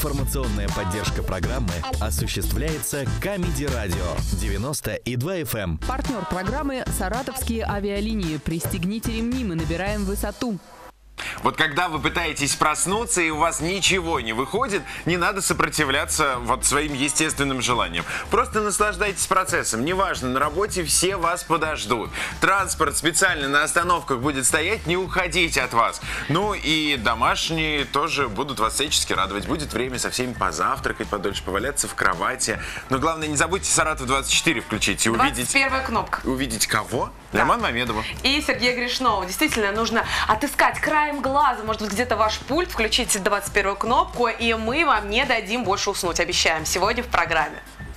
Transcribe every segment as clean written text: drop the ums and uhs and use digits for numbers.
Информационная поддержка программы осуществляется Comedy Radio 90,2 FM. Партнер программы «Саратовские авиалинии». Пристегните ремни, мы набираем высоту. Вот когда вы пытаетесь проснуться и у вас ничего не выходит, не надо сопротивляться вот своим естественным желаниям. Просто наслаждайтесь процессом. Неважно, на работе все вас подождут. Транспорт специально на остановках будет стоять, не уходите от вас. Ну и домашние тоже будут вас всячески радовать. Будет время со всеми позавтракать, подольше поваляться в кровати. Но главное, не забудьте Саратов 24 включить и увидеть... 21-я кнопка. Увидеть кого? Да. Роман Мамедова. И Сергея Гришнова. Действительно, нужно отыскать краем глаза, может быть, где-то ваш пульт, включите 21-ю кнопку, и мы вам не дадим больше уснуть, обещаем, сегодня в программе.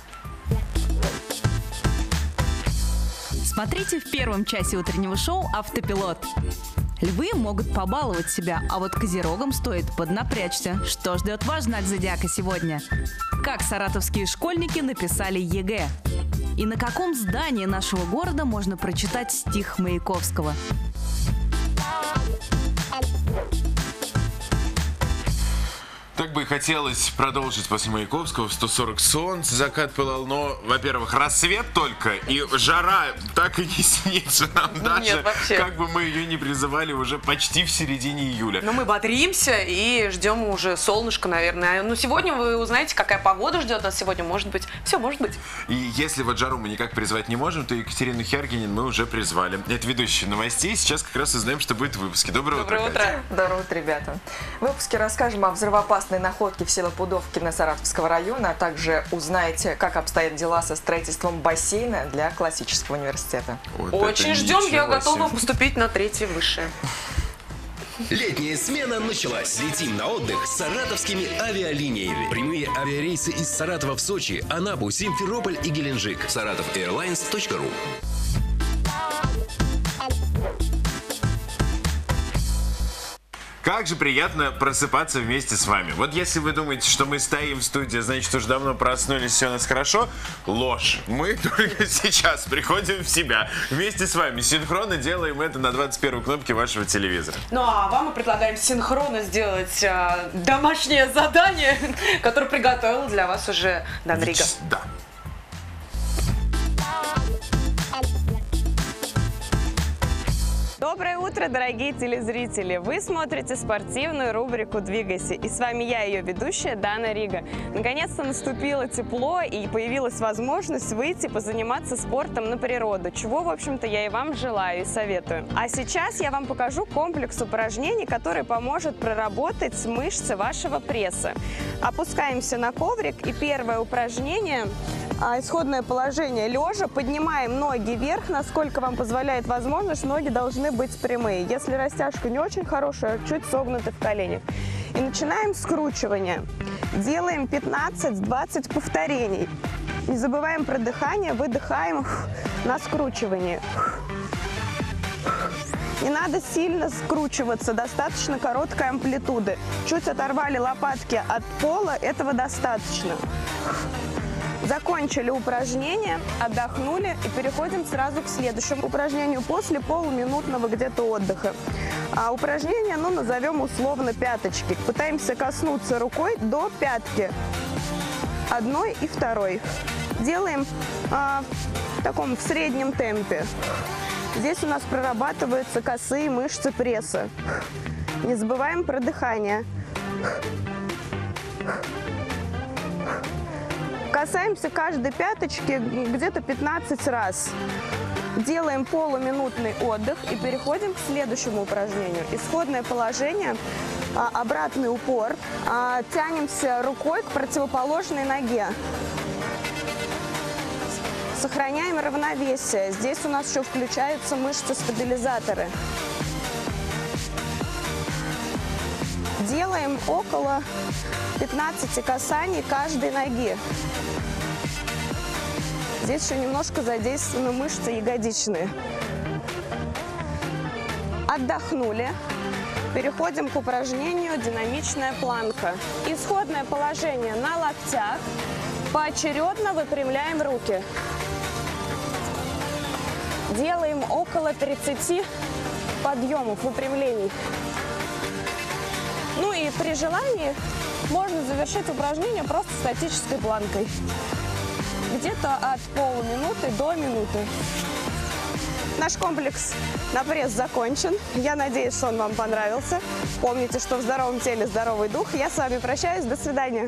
Смотрите в первом часе утреннего шоу «Автопилот». Львы могут побаловать себя, а вот козерогам стоит поднапрячься. Что ждет ваш знак зодиака сегодня? Как саратовские школьники написали ЕГЭ? И на каком здании нашего города можно прочитать стих Маяковского? Так бы и хотелось продолжить после Маяковского в 140 солнц, закат пылал, но, во-первых, рассвет только, и жара так и не снится нам даже, нет, вообще. Как бы мы ее не призывали уже почти в середине июля. Но мы бодримся и ждем уже солнышко, наверное. Но сегодня вы узнаете, какая погода ждет нас сегодня, может быть, все может быть. И если вот жару мы никак призвать не можем, то Екатерину Хергинин мы уже призвали. Это ведущая новостей, сейчас как раз узнаем, что будет в выпуске. Доброе утро, Катя. Доброе утро, ребята. В выпуске расскажем о взрывоопасной находки в Силопудовке на Саратовского района, а также узнаете, как обстоят дела со строительством бассейна для классического университета. Вот очень ждем, я готова поступить на 3-е высшее. Летняя смена началась. Летим на отдых с саратовскими авиалиниями. Прямые авиарейсы из Саратова в Сочи, Анапу, Симферополь и Геленджик. SaratoAirlines.ru. Как же приятно просыпаться вместе с вами. Вот если вы думаете, что мы стоим в студии, значит, уже давно проснулись, все у нас хорошо. Ложь. Мы только сейчас приходим в себя. Вместе с вами синхронно делаем это на 21-й кнопке вашего телевизора. Ну а вам мы предлагаем синхронно сделать домашнее задание, которое приготовил для вас уже Дан Рига. Да. Доброе утро, дорогие телезрители! Вы смотрите спортивную рубрику «Двигайся». И с вами я, ее ведущая, Дана Рига. Наконец-то наступило тепло и появилась возможность выйти позаниматься спортом на природу, чего, в общем-то, я и вам желаю и советую. А сейчас я вам покажу комплекс упражнений, который поможет проработать мышцы вашего пресса. Опускаемся на коврик, и первое упражнение – исходное положение лежа. Поднимаем ноги вверх, насколько вам позволяет возможность. Ноги должны быть прямые. Если растяжка не очень хорошая, чуть согнуты в коленях. И начинаем скручивание. Делаем 15-20 повторений. Не забываем про дыхание, выдыхаем на скручивании. Не надо сильно скручиваться, достаточно короткой амплитуды. Чуть оторвали лопатки от пола, этого достаточно. Закончили упражнение, отдохнули и переходим сразу к следующему упражнению после полуминутного где-то отдыха. Упражнение, назовем условно пяточки. Пытаемся коснуться рукой до пятки, одной и второй. Делаем в таком среднем темпе. Здесь у нас прорабатываются косые мышцы пресса. Не забываем про дыхание. Касаемся каждой пяточки где-то 15 раз. Делаем полуминутный отдых и переходим к следующему упражнению. Исходное положение, обратный упор. Тянемся рукой к противоположной ноге. Сохраняем равновесие. Здесь у нас еще включаются мышцы-стабилизаторы. Делаем около 15 касаний каждой ноги. Здесь еще немножко задействованы мышцы ягодичные. Отдохнули. Переходим к упражнению «Динамичная планка». Исходное положение на локтях. Поочередно выпрямляем руки. Делаем около 30 подъемов, выпрямлений. Ну и при желании можно завершить упражнение просто статической планкой. Где-то от полуминуты до минуты. Наш комплекс на пресс закончен. Я надеюсь, что он вам понравился. Помните, что в здоровом теле здоровый дух. Я с вами прощаюсь. До свидания.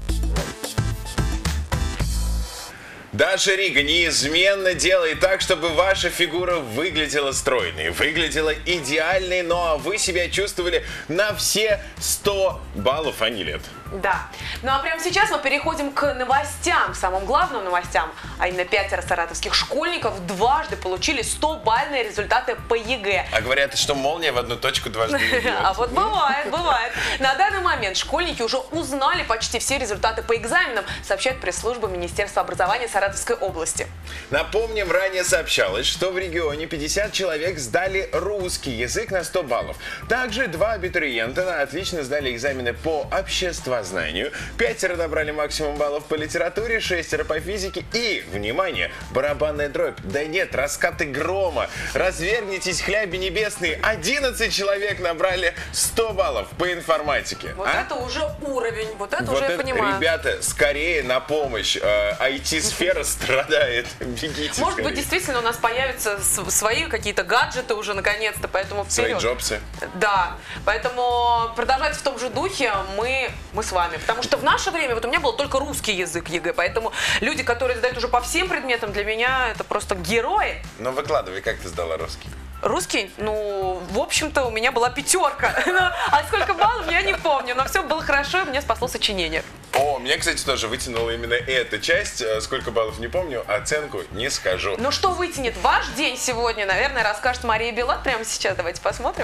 Даша Рига неизменно делает так, чтобы ваша фигура выглядела стройной, выглядела идеальной, но вы себя чувствовали на все 100 баллов, а не лет. Да. Ну а прямо сейчас мы переходим к новостям, самым главным новостям. А именно 5 саратовских школьников дважды получили 100-бальные результаты по ЕГЭ. А говорят, что молния в одну точку дважды не бьет. А вот бывает. На данный момент школьники уже узнали почти все результаты по экзаменам, сообщает пресс-служба Министерства образования Саратовской области. Напомним, ранее сообщалось, что в регионе 50 человек сдали русский язык на 100 баллов. Также 2 абитуриента отлично сдали экзамены по обществознанию. 5 набрали максимум баллов по литературе, 6 по физике и, внимание, барабанная дробь. Да нет, раскаты грома. Развернитесь, хляби небесные. 11 человек набрали 100 баллов по информатике. Вот это уже уровень, вот это уже я понимаю. Ребята, скорее на помощь. IT-сфера страдает. Бегите. Может скорее. быть, действительно у нас появятся свои какие-то гаджеты уже наконец-то, поэтому вперед. Свои джобсы. Да, поэтому продолжать в том же духе мы с вами. Потому что в наше время, вот у меня был только русский язык ЕГЭ, поэтому люди, которые сдают уже по всем предметам, для меня это просто герои. Ну выкладывай, как ты сдала русский? Русский? Ну, в общем-то, у меня была 5. А сколько баллов, я не помню. Но все было хорошо, и мне спасло сочинение. О, меня, кстати, тоже вытянула именно эта часть. Сколько баллов не помню, оценку не скажу. Ну что вытянет ваш день сегодня, наверное, расскажет Мария Белат прямо сейчас. Давайте посмотрим.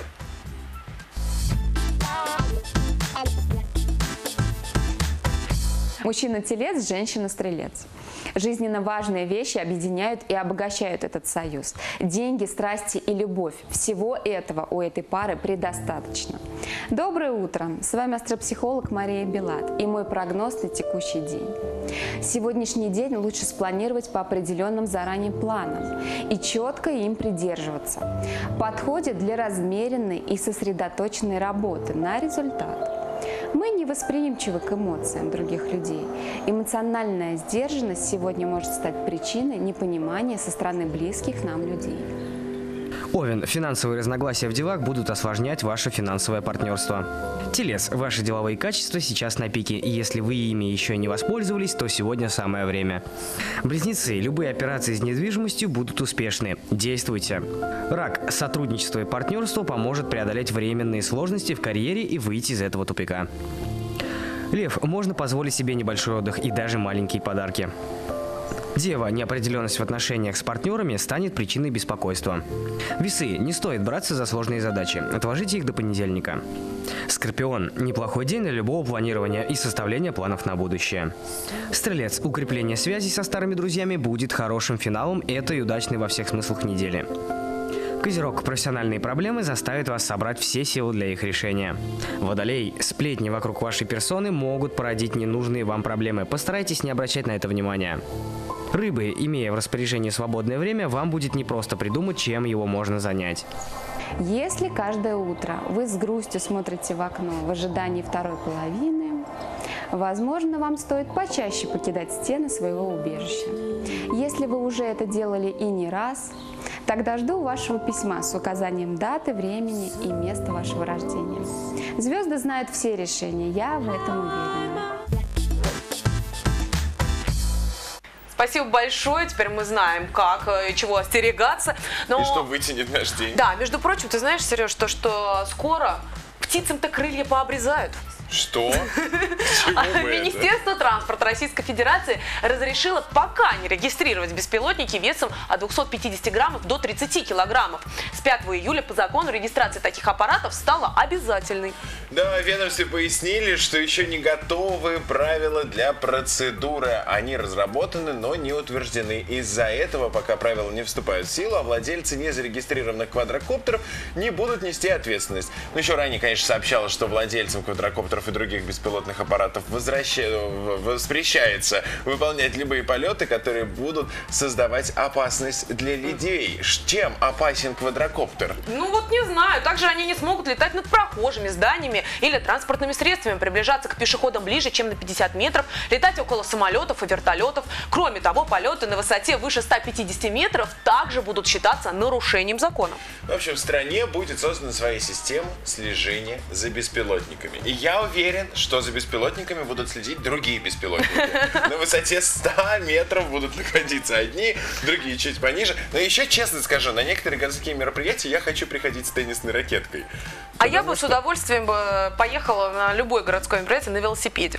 Мужчина-телец, женщина-стрелец. Жизненно важные вещи объединяют и обогащают этот союз. Деньги, страсти и любовь. Всего этого у этой пары предостаточно. Доброе утро! С вами астропсихолог Мария Белат и мой прогноз на текущий день. Сегодняшний день лучше спланировать по определенным заранее планам и четко им придерживаться. Подходит для размеренной и сосредоточенной работы на результат. Мы не восприимчивы к эмоциям других людей. Эмоциональная сдержанность сегодня может стать причиной непонимания со стороны близких нам людей. Овен, финансовые разногласия в делах будут осложнять ваше финансовое партнерство. Телец, ваши деловые качества сейчас на пике, и если вы ими еще не воспользовались, то сегодня самое время. Близнецы, любые операции с недвижимостью будут успешны. Действуйте. Рак, сотрудничество и партнерство поможет преодолеть временные сложности в карьере и выйти из этого тупика. Лев, можно позволить себе небольшой отдых и даже маленькие подарки. Дева, неопределенность в отношениях с партнерами станет причиной беспокойства. Весы, не стоит браться за сложные задачи, отложите их до понедельника. Скорпион, неплохой день для любого планирования и составления планов на будущее. Стрелец, укрепление связей со старыми друзьями будет хорошим финалом этой удачной во всех смыслах недели. Козерог, профессиональные проблемы заставят вас собрать все силы для их решения. Водолей, сплетни вокруг вашей персоны могут породить ненужные вам проблемы. Постарайтесь не обращать на это внимания. Рыбы, имея в распоряжении свободное время, вам будет непросто придумать, чем его можно занять. Если каждое утро вы с грустью смотрите в окно в ожидании второй половины, возможно, вам стоит почаще покидать стены своего убежища. Если вы уже это делали и не раз, тогда жду вашего письма с указанием даты, времени и места вашего рождения. Звезды знают все решения, я в этом уверена. Спасибо большое. Теперь мы знаем, как и чего остерегаться. Но... И что вытянет наш день. Да, между прочим, ты знаешь, Сереж, что скоро птицам-то крылья пообрезают. Что? Министерство транспорта Российской Федерации разрешило пока не регистрировать беспилотники весом от 250 граммов до 30 килограммов. С 5 июля по закону регистрация таких аппаратов стала обязательной. Да, в ведомстве пояснили, что еще не готовы правила для процедуры. Они разработаны, но не утверждены. Из-за этого, пока правила не вступают в силу, а владельцы незарегистрированных квадрокоптеров не будут нести ответственность. Но еще ранее, конечно, сообщалось, что владельцам квадрокоптеров дронов и других беспилотных аппаратов воспрещается выполнять любые полеты, которые будут создавать опасность для людей. Чем опасен квадрокоптер? Ну вот не знаю. Также они не смогут летать над прохожими, зданиями или транспортными средствами, приближаться к пешеходам ближе, чем на 50 метров, летать около самолетов и вертолетов. Кроме того, полеты на высоте выше 150 метров также будут считаться нарушением закона. В общем, в стране будет создана своя система слежения за беспилотниками. И я уверен, что за беспилотниками будут следить другие беспилотники. На высоте 100 метров будут находиться одни, другие чуть пониже. Но еще честно скажу, на некоторые городские мероприятия я хочу приходить с теннисной ракеткой. А я бы с удовольствием поехала на любое городское мероприятие на велосипеде.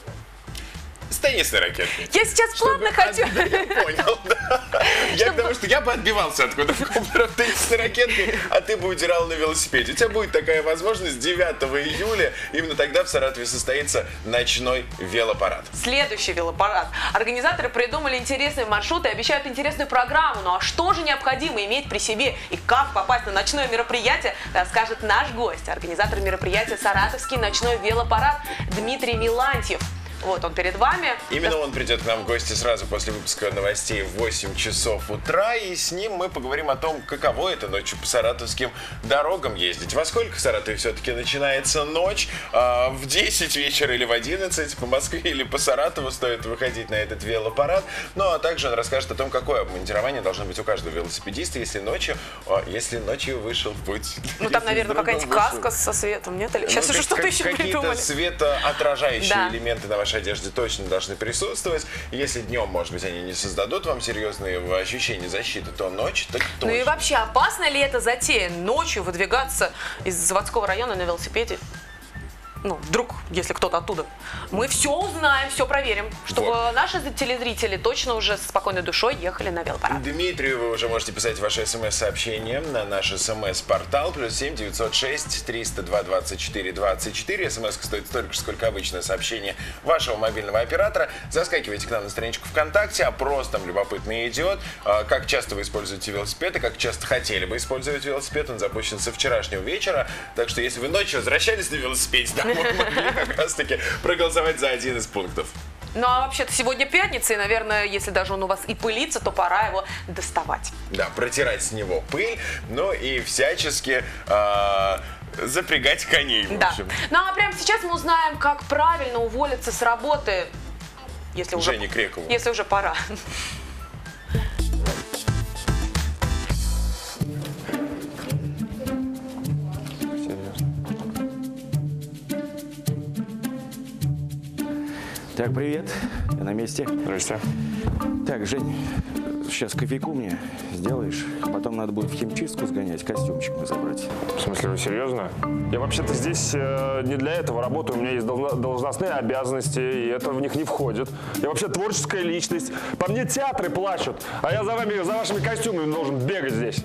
С теннисной ракеткой. Я сейчас плотно хочу. Я понял, да. Я потому что я бы отбивался от квадрокоптеров теннисной ракеткой, а ты бы удирал на велосипеде. У тебя будет такая возможность 9 июля. Именно тогда в Саратове состоится ночной велопарад. Следующий велопарад. Организаторы придумали интересные маршруты и обещают интересную программу. Ну а что же необходимо иметь при себе и как попасть на ночное мероприятие, расскажет наш гость. Организатор мероприятия «Саратовский ночной велопарад» Дмитрий Милантьев. Вот он перед вами. Именно он придет к нам в гости сразу после выпуска новостей в 8 часов утра. И с ним мы поговорим о том, каково это ночью по саратовским дорогам ездить. Во сколько в Саратове все-таки начинается ночь? В 10 вечера или в 11 по Москве или по Саратову стоит выходить на этот велопарад. Ну а также он расскажет о том, какое обмундирование должно быть у каждого велосипедиста, если ночью вышел в путь. Ну там, наверное, какая-нибудь каска со светом, нет? Или сейчас уже что-то еще придумали. Какие-то светоотражающие элементы на вашей одежде точно должны присутствовать. Если днем, может быть, они не создадут вам серьезные ощущения защиты, то ночью так точно. Ну и вообще, опасно ли это затея ночью выдвигаться из заводского района на велосипеде? Ну, вдруг, если кто-то оттуда. Мы все узнаем, все проверим, чтобы наши телезрители точно уже с спокойной душой ехали на велопарад. Дмитрию вы уже можете писать ваши смс-сообщения на наш смс-портал +7 906 302 24 24. Смс стоит столько же, сколько обычное сообщение вашего мобильного оператора. Заскакивайте к нам на страничку ВКонтакте, опрос там любопытный идет. Как часто вы используете велосипед и как часто хотели бы использовать велосипед. Он запущен со вчерашнего вечера. Так что если вы ночью возвращались на велосипеде, мы могли как раз-таки проголосовать за один из пунктов. Ну а вообще-то сегодня пятница, и, наверное, если даже он у вас и пылится, то пора его доставать. Да, протирать с него пыль, ну и всячески запрягать коней, в общем. Ну а прямо сейчас мы узнаем, как правильно уволиться с работы, если уже пора. Так, привет. Я на месте. Здрасте. Так, Жень, сейчас кофейку мне сделаешь, а потом надо будет в химчистку сгонять, костюмчик мы забрать. В смысле, вы серьезно? Я вообще-то здесь не для этого работаю, у меня есть должностные обязанности, и это в них не входит. Я вообще творческая личность. По мне театры плачут, а я за вашими костюмами должен бегать здесь.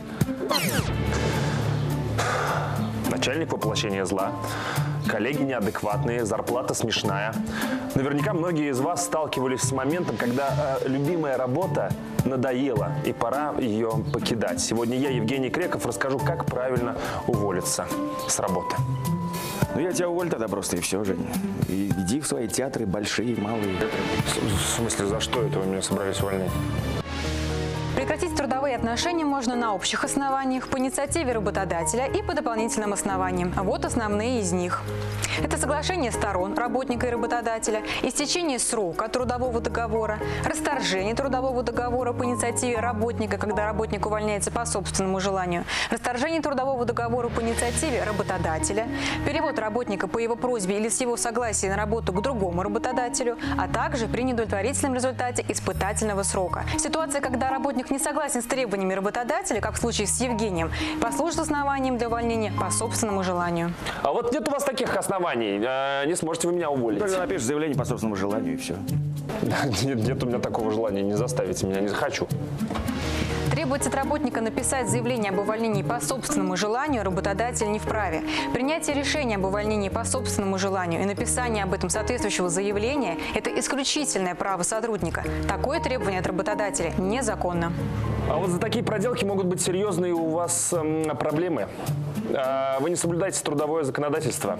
Начальник воплощения зла. Коллеги неадекватные, зарплата смешная. Наверняка многие из вас сталкивались с моментом, когда любимая работа надоела и пора ее покидать. Сегодня я, Евгений Креков, расскажу, как правильно уволиться с работы. Ну я тебя уволю тогда просто, и все, Жень. И иди в свои театры, большие, малые. В смысле, за что это вы меня собрались увольнять? Прекратить трудовые отношения можно на общих основаниях, по инициативе работодателя и по дополнительным основаниям. Вот основные из них. Это соглашение сторон, работника и работодателя, истечение срока трудового договора, расторжение трудового договора по инициативе работника, когда работник увольняется по собственному желанию, расторжение трудового договора по инициативе работодателя, перевод работника по его просьбе или с его согласия на работу к другому работодателю, а также при неудовлетворительном результате испытательного срока. Ситуация, когда работник не согласен с требованиями работодателя, как в случае с Евгением, послужит основанием для увольнения по собственному желанию. А вот нет у вас таких оснований, не сможете вы меня уволить. Только напишешь заявление по собственному желанию, и все. Нет у меня такого желания, не заставите меня, не захочу. Требовать от работника написать заявление об увольнении по собственному желанию работодатель не вправе. Принятие решения об увольнении по собственному желанию и написание об этом соответствующего заявления – это исключительное право сотрудника. Такое требование от работодателя незаконно. А вот за такие проделки могут быть серьезные у вас проблемы. Вы не соблюдаете трудовое законодательство.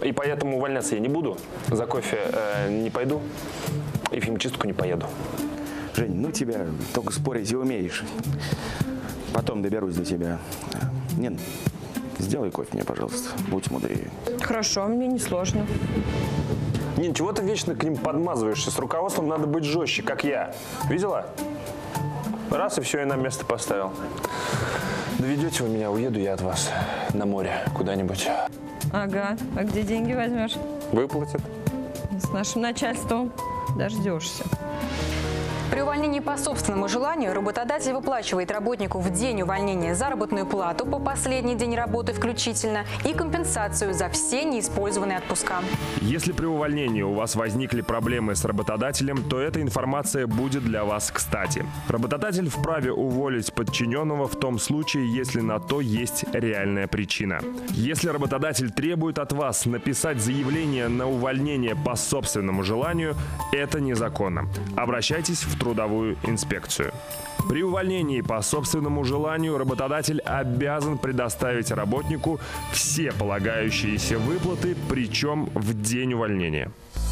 И поэтому увольняться я не буду, за кофе не пойду и в химчистку не поеду. Жень, ну тебя только спорить и умеешь. Потом доберусь до тебя. Нин, сделай кофе мне, пожалуйста. Будь мудрее. Хорошо, мне не сложно. Нин, чего ты вечно к ним подмазываешься? С руководством надо быть жестче, как я. Видела? Раз и все, и на место поставил. Доведете вы меня, уеду я от вас на море куда-нибудь. Ага, а где деньги возьмешь? Выплатят. С нашим начальством дождешься. При увольнении по собственному желанию работодатель выплачивает работнику в день увольнения заработную плату по последний день работы включительно и компенсацию за все неиспользованные отпуска. Если при увольнении у вас возникли проблемы с работодателем, то эта информация будет для вас кстати. Работодатель вправе уволить подчиненного в том случае, если на то есть реальная причина. Если работодатель требует от вас написать заявление на увольнение по собственному желанию, это незаконно. Обращайтесь в трудовую инспекцию. При увольнении по собственному желанию работодатель обязан предоставить работнику все полагающиеся выплаты, причем в день увольнения.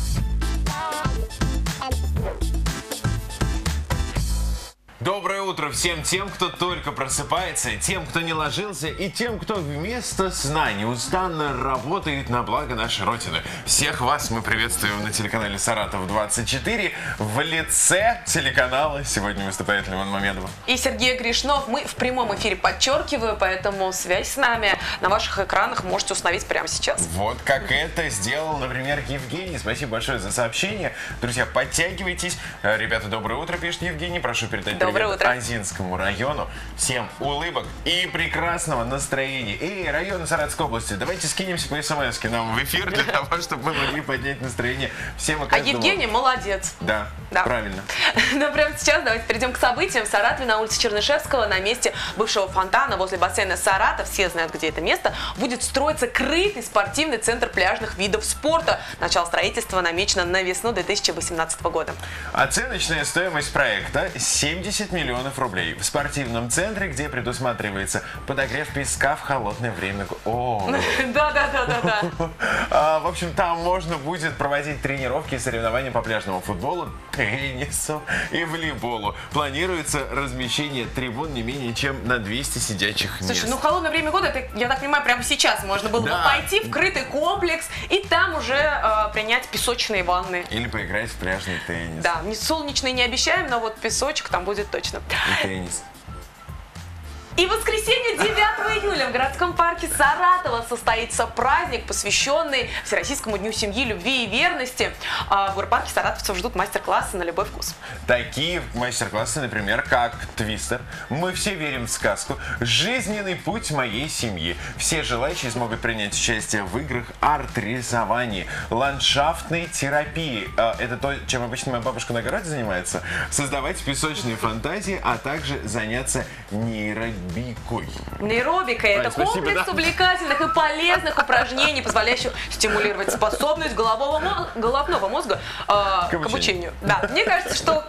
Доброе утро всем тем, кто только просыпается, тем, кто не ложился, и тем, кто вместо сна неустанно работает на благо нашей Родины. Всех вас мы приветствуем на телеканале «Саратов-24» в лице телеканала. Сегодня выступает Лимон Мамедова. И Сергей Гришнов. Мы в прямом эфире, подчеркиваю, поэтому связь с нами на ваших экранах можете установить прямо сейчас. Вот как это сделал, например, Евгений. Спасибо большое за сообщение. Друзья, подтягивайтесь. Ребята, доброе утро, пишет Евгений. Прошу передать привет Азинскому району. Всем улыбок и прекрасного настроения. И районы Саратовской области, давайте скинемся по смс-ке нам в эфир для того, чтобы мы могли поднять настроение всем и каждому. А Евгений молодец. Да, правильно. Но прямо сейчас давайте перейдем к событиям. В Саратове на улице Чернышевского на месте бывшего фонтана возле бассейна Саратов, все знают, где это место, будет строиться крытый спортивный центр пляжных видов спорта. Начало строительства намечено на весну 2018 года. Оценочная стоимость проекта 70 миллионов рублей. В спортивном центре, где предусматривается подогрев песка в холодное время. Да. В общем, там можно будет проводить тренировки и соревнования по пляжному футболу, теннису и волейболу. Планируется размещение трибун не менее чем на 200 сидячих мест. Слушай, ну холодное время года, это, я так понимаю, прямо сейчас можно было бы пойти в крытый комплекс и там уже принять песочные ванны. Или поиграть в пляжный теннис. Да, не солнечный не обещаем, но вот песочек там будет точно. И теннис. И в воскресенье 9 июля в городском парке Саратова состоится праздник, посвященный Всероссийскому дню семьи, любви и верности. В горпарке саратовцев ждут мастер-классы на любой вкус. Такие мастер-классы, например, как «Твистер», «Мы все верим в сказку», «Жизненный путь моей семьи». Все желающие смогут принять участие в играх, арт-рисовании, ландшафтной терапии. Это то, чем обычно моя бабушка на огороде занимается. Создавать песочные фантазии, а также заняться нейробикой. Нейробика – это комплекс увлекательных и полезных упражнений, позволяющих стимулировать способность головного мозга к обучению. Да. Мне кажется, что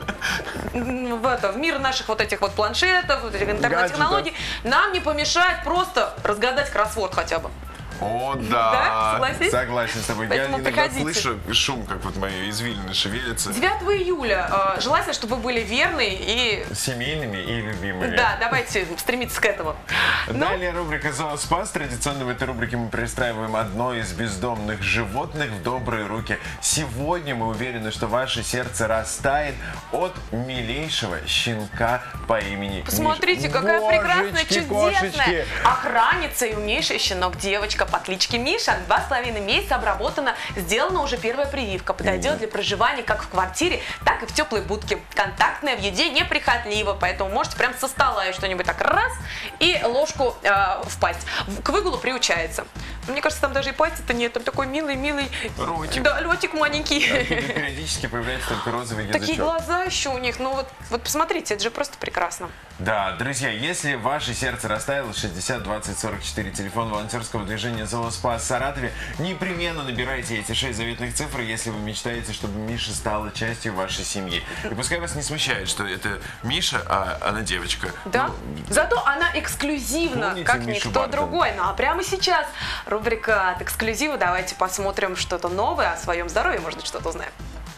в мир наших вот этих вот планшетов, интернет-технологий нам не помешает просто разгадать кроссворд хотя бы. О, да, согласись? Согласен с тобой. Поэтому я иногда приходите. слышу шум, как вот мои извилины шевелятся. 9 июля. Желательно, чтобы вы были верны и... семейными и любимыми. Да, давайте стремиться к этому. Далее рубрика «Зооспас». Традиционно в этой рубрике мы пристраиваем одно из бездомных животных в добрые руки. Сегодня мы уверены, что ваше сердце растает от милейшего щенка по имени Посмотрите, Миша. какая прекрасная, Божечки, чудесная кошечки. охранница и умнейший щенок девочка по кличке Миша. 2,5 месяца обработана, сделана уже первая прививка. Подойдет для проживания как в квартире, так и в теплой будке. Контактная, в еде неприхотлива, поэтому можете прям со стола что-нибудь так раз и ложку в пасть. К выгулу приучается. Мне кажется, там даже и пальца-то нет, там такой милый ротик. Да, ротик маленький. Периодически появляется только розовый язычок. Такие глаза еще у них, ну вот посмотрите, это же просто прекрасно. Да, друзья, если ваше сердце растаяло, 60 20 44, телефон волонтерского движения «Зооспас» в Саратове, непременно набирайте эти 6 заветных цифр, если вы мечтаете, чтобы Миша стала частью вашей семьи. И пускай вас не смущает, что это Миша, а она девочка. Да, зато она эксклюзивна, помните как Мишу никто Бартона? другой. Ну а прямо сейчас рубрика от эксклюзива. Давайте посмотрим что-то новое о своем здоровье, может быть, что-то узнаем.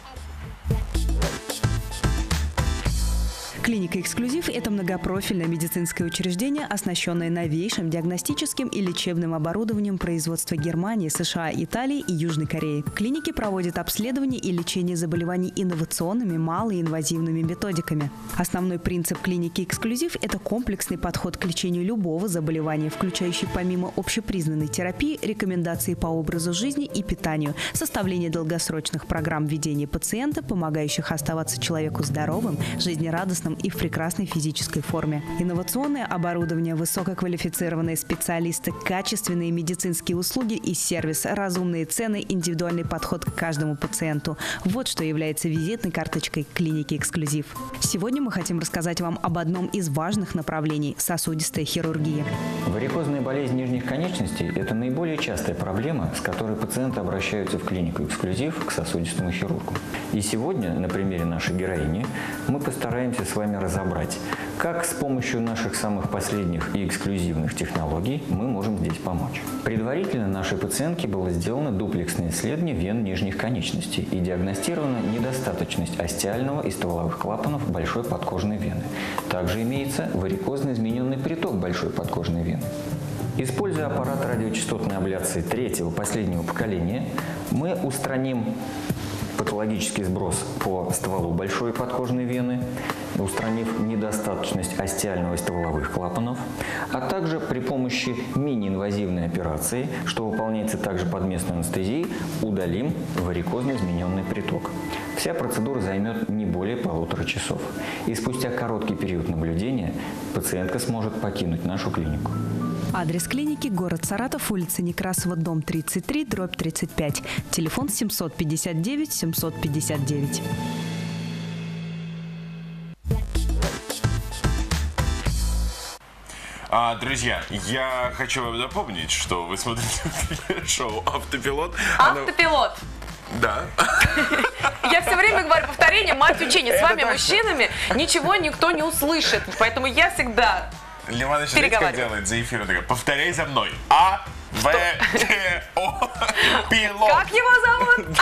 Клиника «Эксклюзив» – это многопрофильное медицинское учреждение, оснащенное новейшим диагностическим и лечебным оборудованием производства Германии, США, Италии и Южной Кореи. Клиники проводят обследование и лечение заболеваний инновационными, малоинвазивными методиками. Основной принцип клиники «Эксклюзив» – это комплексный подход к лечению любого заболевания, включающий помимо общепризнанной терапии рекомендации по образу жизни и питанию, составление долгосрочных программ ведения пациента, помогающих оставаться человеку здоровым, жизнерадостным и в прекрасной физической форме. Инновационное оборудование, высококвалифицированные специалисты, качественные медицинские услуги и сервис, разумные цены, индивидуальный подход к каждому пациенту. Вот что является визитной карточкой клиники «Эксклюзив». Сегодня мы хотим рассказать вам об одном из важных направлений – сосудистая хирургия. Варикозная болезнь нижних конечностей – это наиболее частая проблема, с которой пациенты обращаются в клинику «Эксклюзив» к сосудистому хирургу. И сегодня, на примере нашей героини, мы постараемся с вами разобрать, как с помощью наших самых последних и эксклюзивных технологий мы можем здесь помочь. Предварительно нашей пациентке было сделано дуплексное исследование вен нижних конечностей и диагностирована недостаточность остеального и стволовых клапанов большой подкожной вены. Также имеется варикозно измененный приток большой подкожной вены. Используя аппарат радиочастотной абляции третьего, последнего поколения, мы устраним патологический сброс по стволу большой подкожной вены, устранив недостаточность остеального и стволовых клапанов, а также при помощи мини-инвазивной операции, что выполняется также под местной анестезией, удалим варикозно измененный приток. Вся процедура займет не более 1,5 часов. И спустя короткий период наблюдения пациентка сможет покинуть нашу клинику. Адрес клиники – город Саратов, улица Некрасова, дом 33, дробь 35. Телефон 759 759. Друзья, я хочу вам напомнить, что вы смотрите шоу «Автопилот». Автопилот. Да. Я все время говорю повторение, мать учения. С вами, мужчинами, ничего никто не услышит. Поэтому я всегда Лиманович, знаете, как делает за эфиром? Повторяй за мной. А-В-Т-О. Пилот. Как его зовут?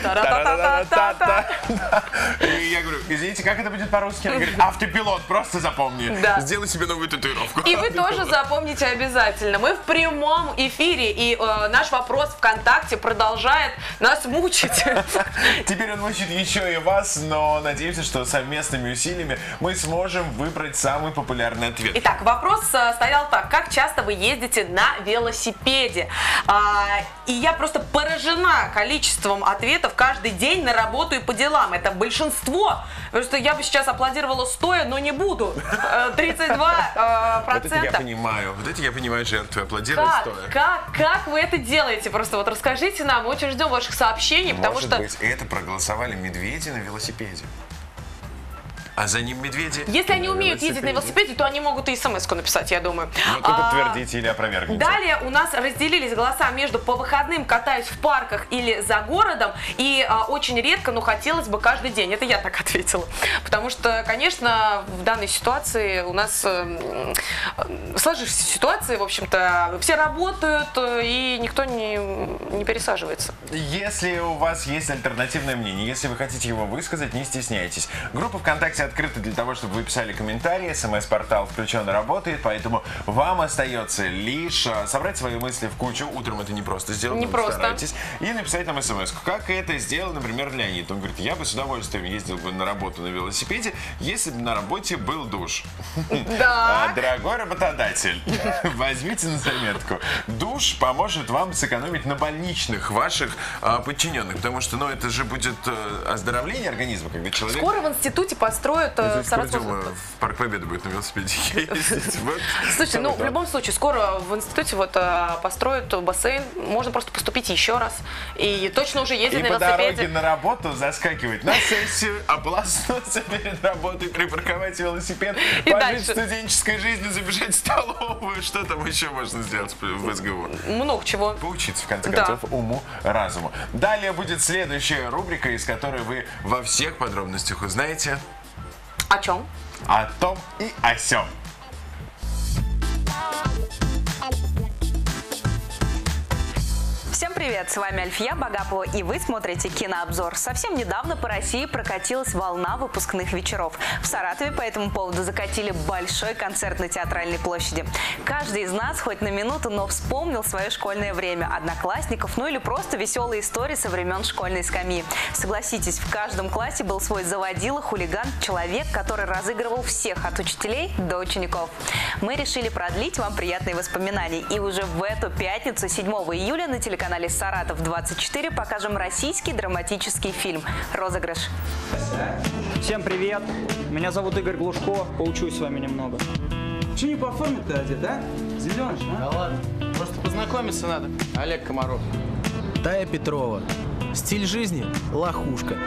И я говорю, извините, как это будет по-русски? Он говорит, автопилот, просто запомни. Да. Сделай себе новую татуировку. И вы тоже запомните обязательно. Мы в прямом эфире, и наш вопрос ВКонтакте продолжает нас мучить. Теперь он мучит еще и вас, но надеемся, что совместными усилиями мы сможем выбрать самый популярный ответ. Итак, вопрос стоял так. Как часто вы ездите на велосипеде? И я просто поражена количеством ответов каждый день на работу и по делам. Это большинство. Потому что я бы сейчас аплодировала стоя, но не буду. 32%. Вот это я понимаю. Вот это я понимаю, жертвы аплодируют стоя. Как вы это делаете? Просто вот расскажите нам. Мы очень ждем ваших сообщений, потому что... Может быть, это проголосовали медведи на велосипеде. А за ним медведи. Если они умеют ездить на велосипеде, то они могут и смс-ку написать, я думаю. Ну-ка подтвердите или опровергните. Далее у нас разделились голоса между по выходным катаюсь в парках или за городом. И очень редко, но хотелось бы каждый день. Это я так ответила. Потому что, конечно, в данной ситуации у нас сложившаяся ситуация, в общем-то, все работают и никто не пересаживается. Если у вас есть альтернативное мнение, если вы хотите его высказать, не стесняйтесь. Группа ВКонтакте открыта для того, чтобы вы писали комментарии. СМС-портал включен и работает, поэтому вам остается лишь собрать свои мысли в кучу. Утром это не просто сделать, не просто. Постарайтесь. И написать нам СМС-ку. Как это сделал, например, Леонид. Он говорит, я бы с удовольствием ездил бы на работу на велосипеде, если бы на работе был душ. Да. Дорогой работодатель, возьмите на заметку. Душ поможет вам сэкономить на больничных ваших подчиненных, потому что, ну, это же будет оздоровление организма, когда человек... Скоро в институте построят в Парк Победы будет на велосипеде ездить. Слушайте, ну в любом случае, скоро в институте вот построят бассейн, можно просто поступить еще раз и точно уже ездить на велосипеде. И по дороге на работу заскакивать на сессию, ополоснуться перед работой, припарковать велосипед, пожить студенческой жизнью, забежать в столовую. Что там еще можно сделать в СГУ? Много чего. Поучиться, в конце концов, уму, разуму. Далее будет следующая рубрика, из которой вы во всех подробностях узнаете... О чем? О том и о сём. привет! С вами Альфия Багапова, и вы смотрите кинообзор. Совсем недавно по России прокатилась волна выпускных вечеров. В Саратове по этому поводу закатили большой концерт на Театральной площади. Каждый из нас хоть на минуту, но вспомнил свое школьное время, одноклассников, ну или просто веселые истории со времен школьной скамьи. Согласитесь, в каждом классе был свой заводила, хулиган, человек, который разыгрывал всех от учителей до учеников. Мы решили продлить вам приятные воспоминания, и уже в эту пятницу, 7 июля, на телеканале «Саратов-24» покажем российский драматический фильм «Розыгрыш». Всем привет! Меня зовут Игорь Глушко, поучусь с вами немного. Че не по форме-то одет, а? Зеленый, а? Да ладно, просто познакомиться надо. Олег Комаров. Тая Петрова. Стиль жизни – лохушка.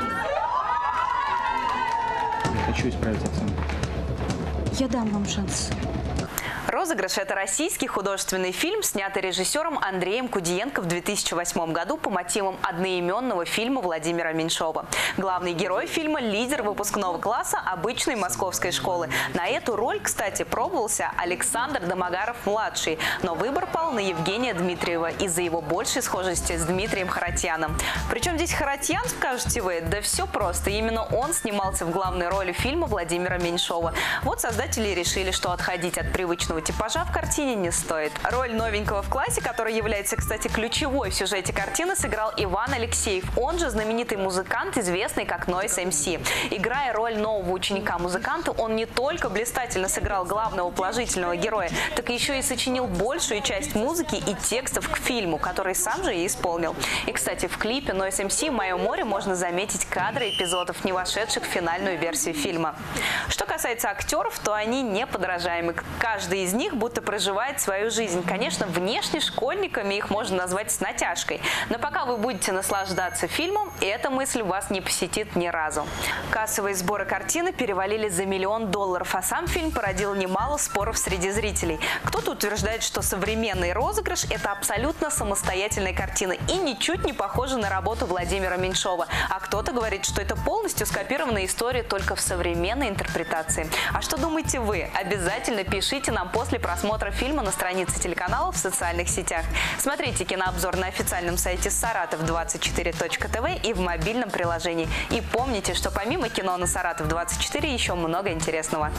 Я хочу исправить оценку. Я дам вам шанс. «Розыгрыш» – это российский художественный фильм, снятый режиссером Андреем Кудиенко в 2008 году по мотивам одноименного фильма Владимира Меньшова. Главный герой фильма – лидер выпускного класса обычной московской школы. На эту роль, кстати, пробовался Александр Домогаров-младший, но выбор пал на Евгения Дмитриева из-за его большей схожести с Дмитрием Харатьяном. Причем здесь Харатьян, скажете вы? Да все просто. Именно он снимался в главной роли фильма Владимира Меньшова. Вот создатели решили, что отходить от привычного типажа в картине не стоит. Роль новенького в классе, который является, кстати, ключевой в сюжете картины, сыграл Иван Алексеев. Он же знаменитый музыкант, известный как Noise MC. Играя роль нового ученика-музыканта, он не только блистательно сыграл главного положительного героя, так еще и сочинил большую часть музыки и текстов к фильму, который сам же и исполнил. И, кстати, в клипе Noise MC «Мое море» можно заметить кадры эпизодов, не вошедших в финальную версию фильма. Что касается актеров, то они неподражаемы. Каждый из них будто проживает свою жизнь. Конечно, внешне школьниками их можно назвать с натяжкой. Но пока вы будете наслаждаться фильмом, эта мысль вас не посетит ни разу. Кассовые сборы картины перевалили за $1 миллион, а сам фильм породил немало споров среди зрителей. Кто-то утверждает, что современный «Розыгрыш» – это абсолютно самостоятельная картина и ничуть не похожа на работу Владимира Меньшова. А кто-то говорит, что это полностью скопированная история только в современной интерпретации. А что думаете вы? Обязательно пишите нам после просмотра фильма на странице телеканала в социальных сетях. Смотрите кинообзор на официальном сайте saratov24.tv и в мобильном приложении. И помните, что помимо кино на Саратов-24 еще много интересного.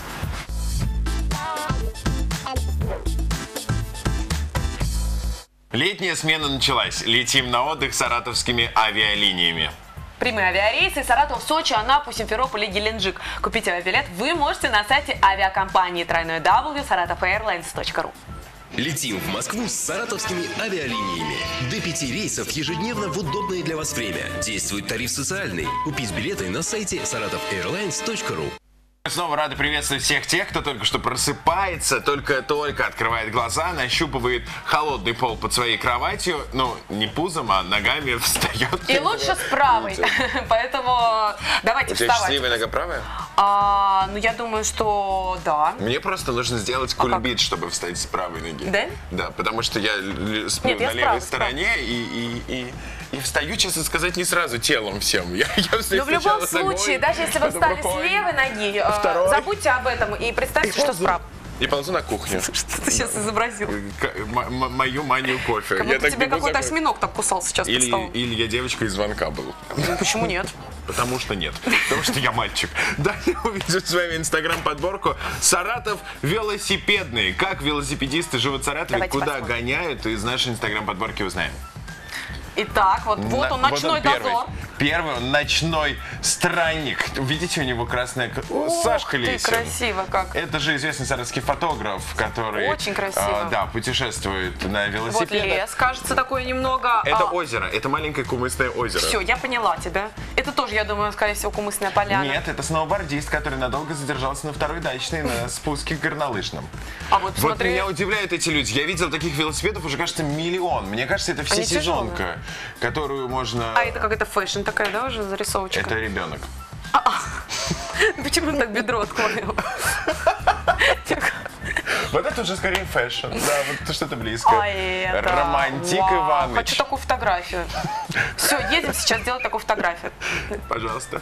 Летняя смена началась. Летим на отдых саратовскими авиалиниями. Прямые авиарейсы Саратов, Сочи, Анапу, Симферополь и Геленджик. Купить авиабилет вы можете на сайте авиакомпании www.saratofairlines.ru. Летим в Москву с саратовскими авиалиниями. До 5 рейсов ежедневно в удобное для вас время. Действует тариф социальный. Купить билеты на сайте saratofairlines.ru. Снова рады приветствовать всех тех, кто только что просыпается, только-только открывает глаза, нащупывает холодный пол под своей кроватью, ну, не пузом, а ногами встает. И лучше с правой, поэтому давайте вставать. У тебя счастливая нога правая? Ну, я думаю, что да. Мне просто нужно сделать кульбит, чтобы встать с правой ноги. Да? Да, потому что я сплю на левой стороне и встаю, честно сказать, не сразу телом всем. Но в любом случае, даже если вы встали с левой ноги, забудьте об этом и представьте, что справа. И ползу на кухню. Что ты сейчас изобразил? Мою манию кофе. Как будто тебе какой-то осьминог так кусал сейчас под столом. Или я девочка из звонка был. Почему нет? Потому что нет. Потому что я мальчик. Далее увидим с вами инстаграм-подборку «Саратов велосипедный». Как велосипедисты живут в Саратове, куда гоняют, из нашей инстаграм-подборки узнаем. Итак, вот он, ночной дозор. Первый он ночной странник. Видите, у него красная... Сашка Лесин. Красиво как. Это же известный саратовский фотограф, который... Очень красиво. Да, путешествует на велосипедах. Вот лес, кажется, такое немного... Это озеро, это маленькое кумысное озеро. Все, я поняла тебя. Это тоже, я думаю, скорее всего, кумысная поляна. Нет, это сноубордист, который надолго задержался на второй дачной на спуске к горнолыжном. А вот смотри... меня удивляют эти люди. Я видел таких велосипедов уже, кажется, 1 миллион. Мне кажется, это всесезонка, которую можно... А это какая-то фэшн такая, да, уже зарисовочка? Это ребенок. Почему так бедро отклонил? Вот это уже скорее фэшн, да, вот что-то близкое. Романтик Иваныч. Хочу такую фотографию. Все, едем сейчас делать такую фотографию. Пожалуйста.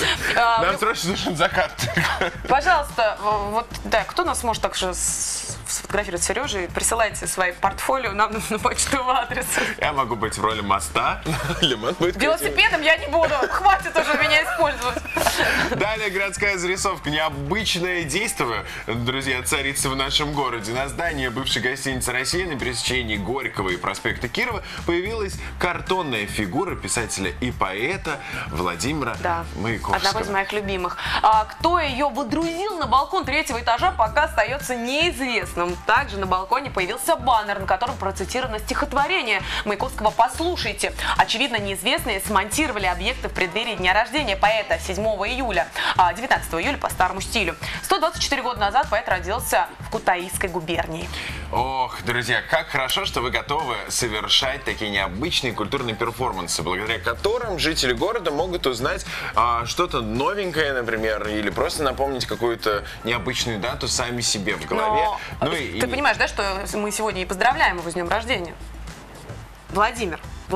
Нам срочно нужен закат. Пожалуйста, вот, да, кто нас может так же в сфотографировать Сережей, присылайте свои портфолио нам на почтовый адрес. Я могу быть в роли моста. Велосипедом я не буду. Хватит уже меня использовать. Далее городская зарисовка. Необычное действие, друзья, царица в нашем городе. На здании бывшей гостиницы «Россия» на пересечении Горького и проспекта Кирова появилась картонная фигура писателя и поэта Владимира Маяковского. Одного из моих любимых. А кто ее водрузил на балкон 3-го этажа, пока остается неизвестным. Также на балконе появился баннер, на котором процитировано стихотворение Маяковского «Послушайте». Очевидно, неизвестные смонтировали объекты в преддверии дня рождения поэта 7 июля, 19 июля по старому стилю. 124 года назад поэт родился в Кутаисской губернии. Ох, друзья, как хорошо, что вы готовы совершать такие необычные культурные перформансы, благодаря которым жители города могут узнать что-то новенькое, например, или просто напомнить какую-то необычную дату сами себе в голове. Ты понимаешь, да, что мы сегодня и поздравляем его с днем рождения? Владимир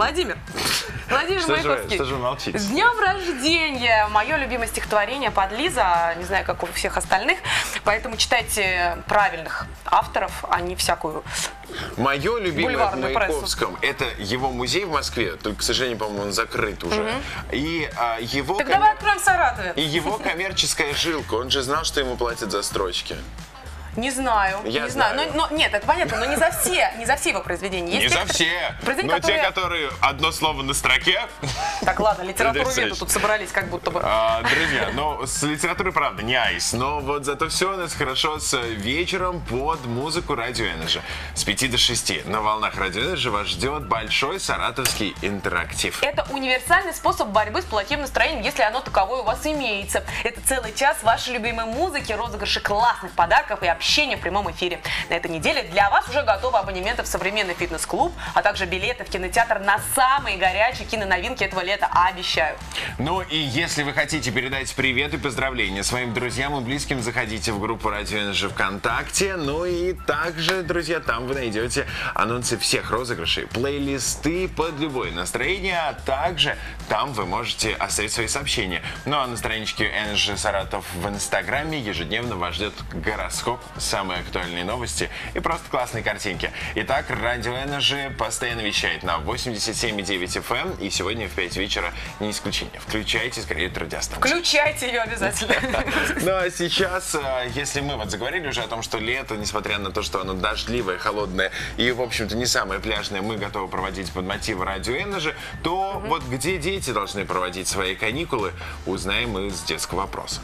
Маяковский. Что же вы молчите? С днем рождения! Мое любимое стихотворение «Подлиза», не знаю, как у всех остальных, поэтому читайте правильных авторов, а не всякую Мое любимое в Маяковском — прессу. это его музей в Москве, только, к сожалению, по-моему, он закрыт уже. И его так давай откроем в Саратове. И его коммерческая жилка, он же знал, что ему платят за строчки. Не знаю, не знаю. Но нет, это понятно, но не за все его произведения. Есть не за все, но те, которые одно слово на строке. Так, ладно, литературоведы тут собрались как будто бы. Друзья, ну с литературой, правда, не айс, но вот зато все у нас хорошо с вечером под музыку Радио Энерджи. С 5 до 6 на волнах Радио Энерджи вас ждет большой саратовский интерактив. Это универсальный способ борьбы с плохим настроением, если оно таковое у вас имеется. Это целый час вашей любимой музыки, розыгрыши классных подарков и общения в прямом эфире. На этой неделе для вас уже готовы абонементы в современный фитнес-клуб, а также билеты в кинотеатр на самые горячие киноновинки этого лета, обещаю. Ну и если вы хотите передать привет и поздравления своим друзьям и близким, заходите в группу Радио Энерджи ВКонтакте. Ну и также, друзья, там вы найдете анонсы всех розыгрышей, плейлисты под любое настроение, а также там вы можете оставить свои сообщения. Ну а на страничке Энерджи Саратов в Инстаграме ежедневно вас ждет гороскоп, самые актуальные новости и просто классные картинки. Итак, Радио Энерджи постоянно вещает на 87,9 FM, и сегодня в 5 вечера не исключение. Включайте скорее эту радиостанцию. Включайте ее обязательно. Ну а сейчас, если мы вот заговорили уже о том, что лето, несмотря на то, что оно дождливое, холодное и, в общем-то, не самое пляжное, мы готовы проводить под мотивы Радио Энерджи, то вот где дети должны проводить свои каникулы, узнаем из детского вопроса.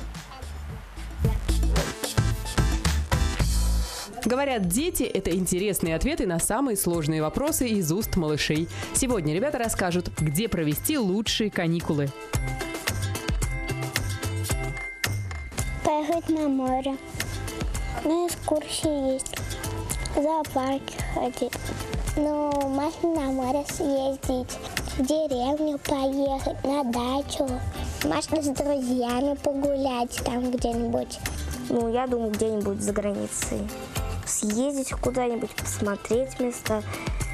Говорят, дети – это интересные ответы на самые сложные вопросы из уст малышей. Сегодня ребята расскажут, где провести лучшие каникулы. Поехать на море, на экскурсии есть, в зоопарке ходить. Ну, можно на море съездить, в деревню поехать, на дачу. Можно с друзьями погулять там где-нибудь. Ну, я думаю, где-нибудь за границей. Съездить куда-нибудь, посмотреть места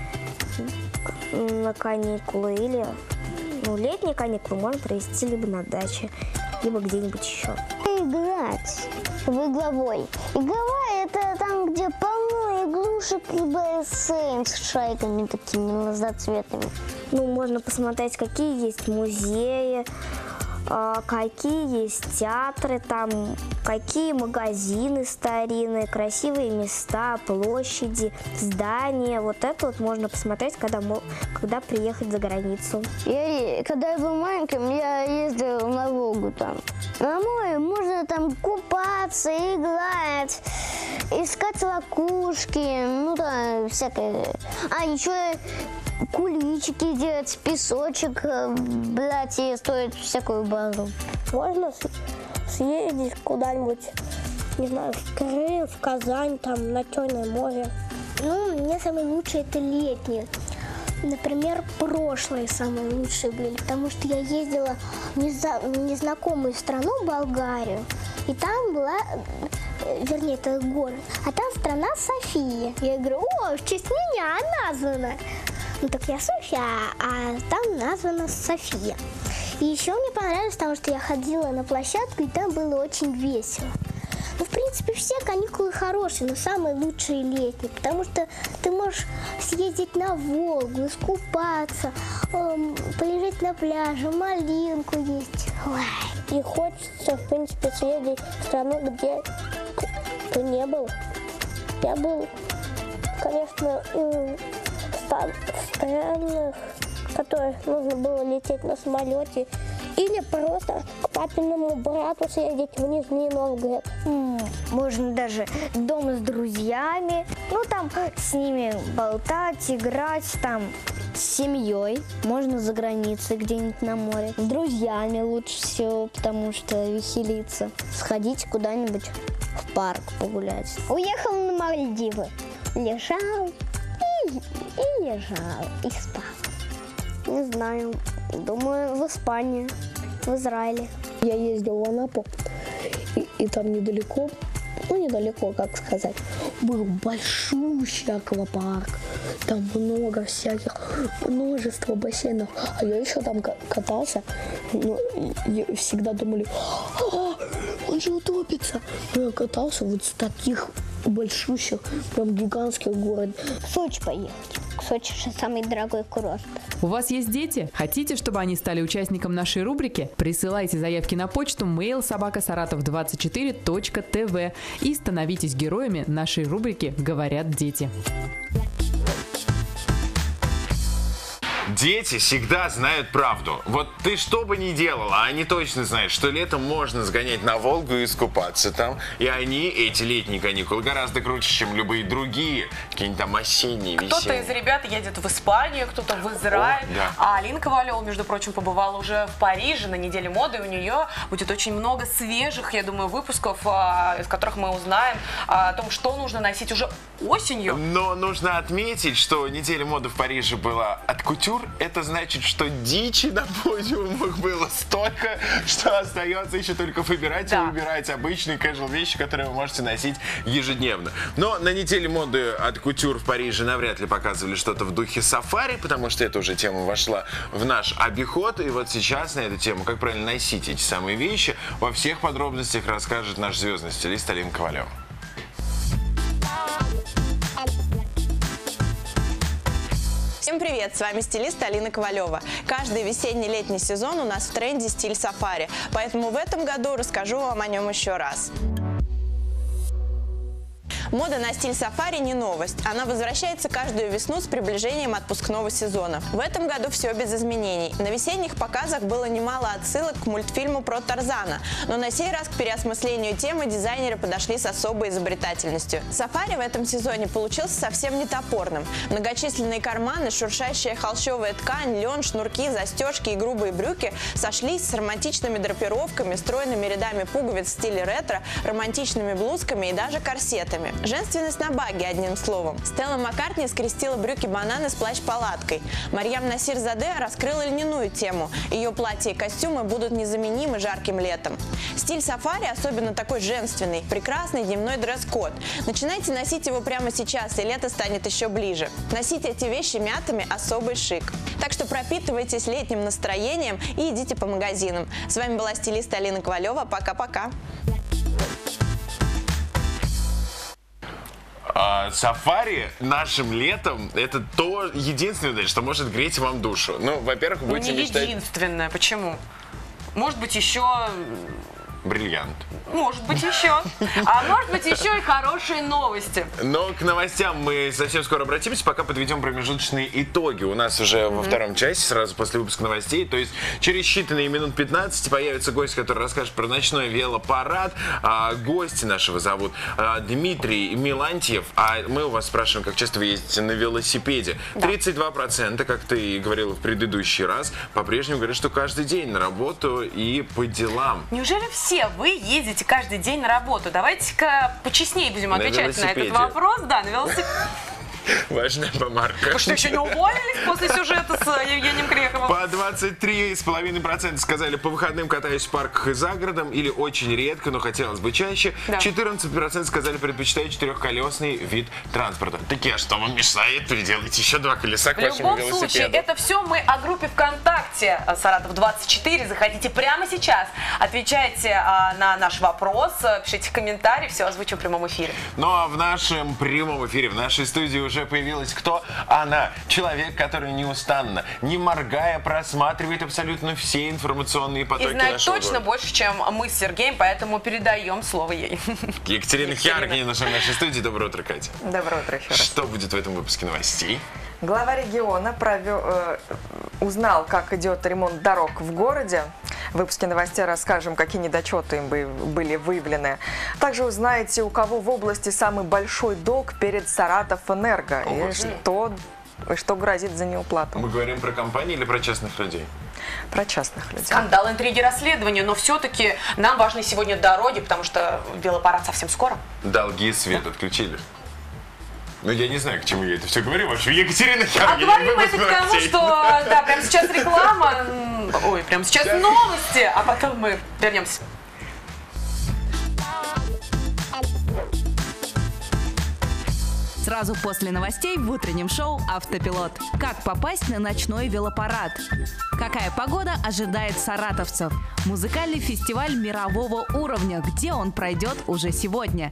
на каникулы. Или летние каникулы можно провести либо на даче, либо где-нибудь еще. Играть в игловой. Игловой — это там, где полно иглушек и бассейн с шайками такими разноцветными. Ну, можно посмотреть, какие есть музеи, какие есть театры, там, какие магазины старинные, красивые места, площади, здания. Вот это вот можно посмотреть, когда приехать за границу. Когда я был маленьким, я ездил на Волгу там. На море можно там купаться, играть, искать лакушки, ну да, всякое. А еще куличики делать, песочек брать и стоит всякую базу. Можно съездить куда-нибудь, не знаю, в Крым, в Казань, там, на Черное море. Ну, мне самые лучшие это летние. Например, прошлые самые лучшие были, потому что я ездила в незнакомую страну, Болгарию, и там была, вернее, это город, а там страна София. Я говорю, о, в честь меня названа. Ну так я Софья, а там названа София. И еще мне понравилось, потому что я ходила на площадку, и там было очень весело. Ну, в принципе, все каникулы хорошие, но самые лучшие летние, потому что ты можешь съездить на Волгу, искупаться, полежать на пляже, малинку есть. Ой. И хочется, в принципе, съездить в страну, где ты не был. Я был, конечно, в странах, в которых нужно было лететь на самолете, или просто к папиному брату съездить в Нижний Новгород. Можно даже дома с друзьями, ну там с ними болтать, играть, там с семьей. Можно за границей где-нибудь на море. С друзьями лучше всего, потому что веселиться. Сходить куда-нибудь в парк погулять. Уехал на Мальдивы, лежал и лежал, и спал. Не знаю, думаю, в Испании, в Израиле. Я ездил в Анапу, и там недалеко, как сказать, был большущий аквапарк. Там много всяких, множество бассейнов. А я еще там катался, но всегда думали, он же утопится. Но я катался вот с таких большущих, прям гигантских городов. В Сочи поехать. Сочи же самый дорогой курорт. У вас есть дети? Хотите, чтобы они стали участником нашей рубрики? Присылайте заявки на почту mail@saratov24.tv и становитесь героями нашей рубрики «Говорят дети». Дети всегда знают правду. Вот ты что бы ни делала, они точно знают, что летом можно сгонять на Волгу и искупаться там. И они, эти летние каникулы, гораздо круче, чем любые другие, какие-нибудь там осенние, весенние. Кто-то из ребят едет в Испанию, кто-то в Израиль. Да. А Алина Ковалева, между прочим, побывала уже в Париже на неделе моды. У нее будет очень много свежих, я думаю, выпусков, из которых мы узнаем о том, что нужно носить уже осенью. Но нужно отметить, что неделя моды в Париже была от кутюр. Это значит, что дичи на подиумах было столько, что остается еще только выбирать и выбирать обычные casual вещи, которые вы можете носить ежедневно. Но на неделе моды от кутюр в Париже навряд ли показывали что-то в духе сафари, потому что эта уже тема вошла в наш обиход. И вот сейчас на эту тему, как правильно носить эти самые вещи, во всех подробностях расскажет наш звездный стилист Алина Ковалева. Всем привет! С вами стилист Алина Ковалева. Каждый весенний-летний сезон у нас в тренде стиль сафари, поэтому в этом году расскажу вам о нем еще раз. Мода на стиль сафари не новость. Она возвращается каждую весну с приближением отпускного сезона. В этом году все без изменений. На весенних показах было немало отсылок к мультфильму про Тарзана, но на сей раз к переосмыслению темы дизайнеры подошли с особой изобретательностью. Сафари в этом сезоне получился совсем не топорным. Многочисленные карманы, шуршащая холщовая ткань, лен, шнурки, застежки и грубые брюки сошлись с романтичными драпировками, стройными рядами пуговиц в стиле ретро, романтичными блузками и даже корсетами. Женственность на баге, одним словом. Стелла Маккартни скрестила брюки-бананы с плащ-палаткой. Марьям Насир-Заде раскрыла льняную тему. Ее платья и костюмы будут незаменимы жарким летом. Стиль сафари, особенно такой женственный, прекрасный дневной дресс-код. Начинайте носить его прямо сейчас, и лето станет еще ближе. Носите эти вещи мятыми – особый шик. Так что пропитывайтесь летним настроением и идите по магазинам. С вами была стилист Алина Ковалева. Пока-пока. Сафари нашим летом — это то единственное, что может греть вам душу. Ну, во-первых, вы будете мечтать... Не единственное. Почему? Может быть, еще... Бриллиант. Может быть, еще. А может быть, еще и хорошие новости. Но к новостям мы совсем скоро обратимся, пока подведем промежуточные итоги. У нас уже во втором части, сразу после выпуска новостей, то есть через считанные минут 15 появится гость, который расскажет про ночной велопарад. Гости нашего зовут Дмитрий Милантьев. А мы у вас спрашиваем, как часто вы ездите на велосипеде. 32%, как ты и говорила в предыдущий раз, по-прежнему говорят, что каждый день на работу и по делам. Неужели все вы ездите каждый день на работу? Давайте-ка почестнее будем отвечать на этот вопрос. Да, на велосипеде. Важная помарка. Вы что, еще не уволились после сюжета с Евгением Креховым? По 23,5% сказали, по выходным катаюсь в парках и за городом, или очень редко, но хотелось бы чаще. Да. 14% сказали, предпочитаю четырехколесный вид транспорта. Такие, а что вам мешает? Переделайте еще 2 колеса к В вашему любом случае, велосипеду. это все мы о группе ВКонтакте Саратов24. Заходите прямо сейчас, отвечайте на наш вопрос, пишите комментарии, все озвучу в прямом эфире. Ну а в нашем прямом эфире, в нашей студии уже появилась кто? Она. Человек, который неустанно, не моргая, просматривает абсолютно все информационные потоки И знает нашего точно города. больше, чем мы с Сергеем, поэтому передаем слово ей. Екатерина Хиаргина в нашей студии. Доброе утро, Катя. Доброе утро еще раз. Что будет в этом выпуске новостей? Глава региона узнал, как идет ремонт дорог в городе. В выпуске новостей расскажем, какие недочеты им были выявлены. Также узнаете, у кого в области самый большой долг перед Саратовэнерго и что грозит за неуплату. Мы говорим про компании или про частных людей? Про частных людей. Скандал, интриги, расследования, но все-таки нам важны сегодня дороги, потому что велопарад совсем скоро. Долги свет отключили. Ну, я не знаю, к чему я это все говорю. В общем, Екатерина Хиаргина. А говорим мы это к тому, что да, прямо сейчас реклама, ой, прямо сейчас новости, а потом мы вернемся. Сразу после новостей в утреннем шоу «Автопилот». Как попасть на ночной велопарад? Какая погода ожидает саратовцев? Музыкальный фестиваль мирового уровня. Где он пройдет уже сегодня?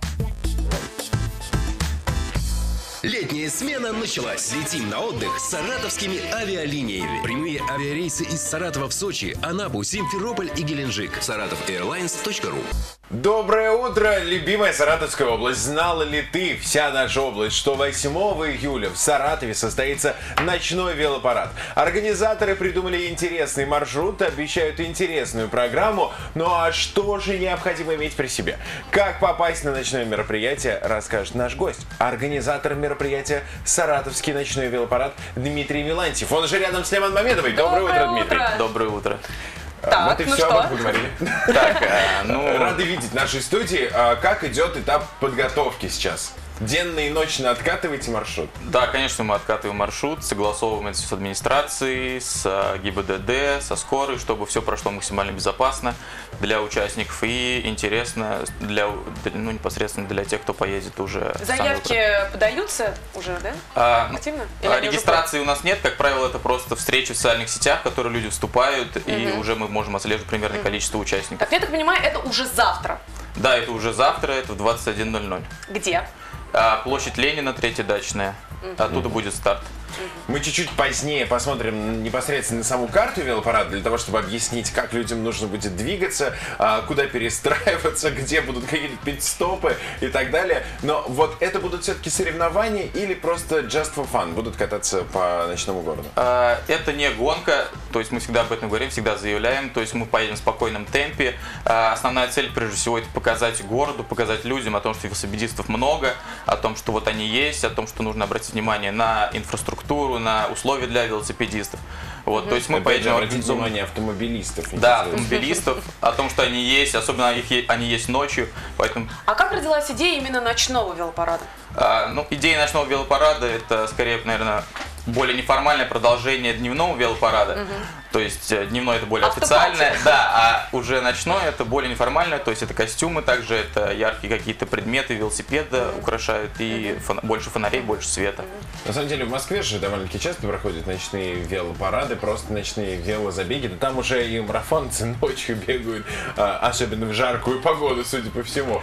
Летняя смена началась. Летим на отдых с саратовскими авиалиниями. Прямые авиарейсы из Саратова в Сочи, Анапу, Симферополь и Геленджик. SaratoAirlines.ru. Доброе утро, любимая Саратовская область. Знала ли ты, вся наша область, что 8 июля в Саратове состоится ночной велопарад? Организаторы придумали интересный маршрут, обещают интересную программу. Ну а что же необходимо иметь при себе? Как попасть на ночное мероприятие, расскажет наш гость. Организатор мероприятия «Саратовский ночной велопарад» Дмитрий Милантьев. Он же рядом с Лемон Мамедовой. Доброе утро, Дмитрий. Доброе утро. Так, вот и все, мы поговорили. Так, Рады видеть в нашей студии. Как идет этап подготовки сейчас? Денно и ночно откатываете маршрут? Да, конечно, мы откатываем маршрут, согласовываем это с администрацией, с ГИБДД, со скорой, чтобы все прошло максимально безопасно для участников и интересно непосредственно для тех, кто поедет уже. Заявки подаются уже, да? Активно? Регистрации у нас нет, как правило, это просто встречи в социальных сетях, в которые люди вступают, и уже мы можем отслеживать примерное количество участников. Так, я так понимаю, это уже завтра? Да, это уже завтра, это в 21:00. Где? Площадь Ленина, 3-я дачная. Оттуда будет старт. Мы чуть-чуть позднее посмотрим непосредственно на саму карту велопарада, для того, чтобы объяснить, как людям нужно будет двигаться, куда перестраиваться, где будут какие-то пит-стопы и так далее. Но вот это будут все-таки соревнования или просто just for fun, будут кататься по ночному городу? Это не гонка, то есть мы всегда об этом говорим, всегда заявляем, то есть мы поедем в спокойном темпе. Основная цель, прежде всего, это показать городу, показать людям о том, что велосипедистов много, о том, что вот они есть, о том, что нужно обратить внимание на инфраструктуру, на условия для велосипедистов. Вот, то есть мы поедем обратить внимание автомобилистов. Да, автомобилистов, о том, что они есть, особенно они есть ночью. Поэтому... А как родилась идея именно ночного велопарада? Идея ночного велопарада — это скорее, наверное, более неформальное продолжение дневного велопарада. То есть дневной это более официальное, да, а уже ночное это более неформальное, то есть это костюмы, также это яркие какие-то предметы велосипеда украшают и больше фонарей, больше света. На самом деле в Москве же довольно-таки часто проходят ночные велопарады, просто ночные велозабеги, да там уже и марафонцы ночью бегают, особенно в жаркую погоду, судя по всему.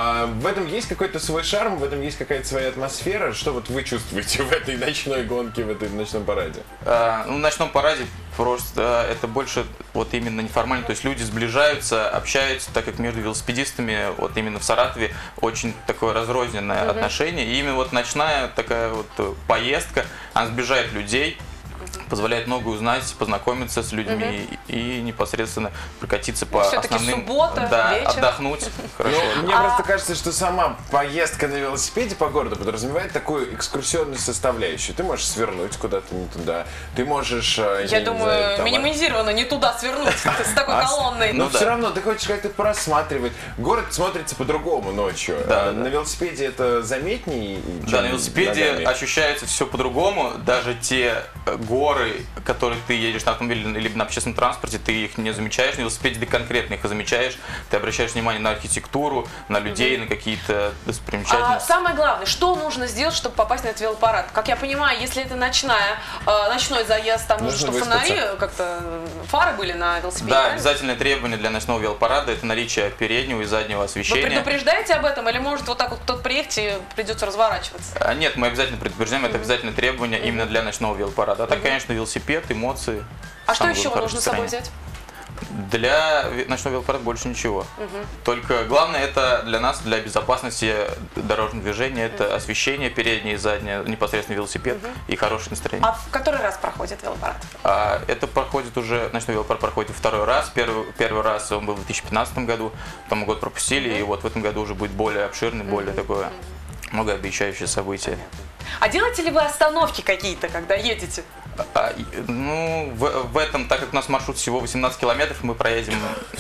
В этом есть какой-то свой шарм, в этом есть какая-то своя атмосфера. Что вот вы чувствуете в этой ночной гонке, в этом ночном параде? В ночном параде просто это больше вот именно неформально, то есть люди сближаются, общаются, так как между велосипедистами вот именно в Саратове очень такое разрозненное отношение, и именно вот ночная такая вот поездка, она сближает людей, позволяет многое узнать, познакомиться с людьми и непосредственно прокатиться по Все-таки основным... суббота, да, вечер. Отдохнуть. Хорошо. Мне просто кажется, что сама поездка на велосипеде по городу подразумевает такую экскурсионную составляющую. Ты можешь свернуть куда-то не туда, ты можешь... Я думаю, минимизированно не туда свернуть с такой колонной. Но все равно ты хочешь как-то просматривать. Город смотрится по-другому ночью. На велосипеде это заметнее? Да, на велосипеде ощущается все по-другому. Даже те горы, которые ты едешь на автомобиле либо на общественном транспорте, ты их не замечаешь. На велосипеде ты конкретно их замечаешь. Ты обращаешь внимание на архитектуру, на людей, на какие-то достопримечательности. Самое главное, что нужно сделать, чтобы попасть на этот велопарад? Как я понимаю, если это ночной заезд, там нужно, чтобы фонари, как-то фары были на велосипеде. Да, обязательное требование для ночного велопарада — это наличие переднего и заднего освещения. Вы предупреждаете об этом или может вот так вот кто-то приехать и придется разворачиваться? Нет, мы обязательно предупреждаем, это обязательное требование именно для ночного велопарада. А так, конечно, велосипед, эмоции. А что еще нужно с собой взять? Для ночного велопарада больше ничего. Только главное это для нас, для безопасности дорожного движения, это освещение переднее и заднее, непосредственно велосипед и хорошее настроение. А в который раз проходит велопарад? Это проходит уже, ночной велопарад проходит второй раз. Первый раз он был в 2015 году, потом год пропустили, и вот в этом году уже будет более обширный, более такое многообещающее событие. А делаете ли вы остановки какие-то, когда едете? Ну, в этом, так как у нас маршрут всего 18 километров, мы проедем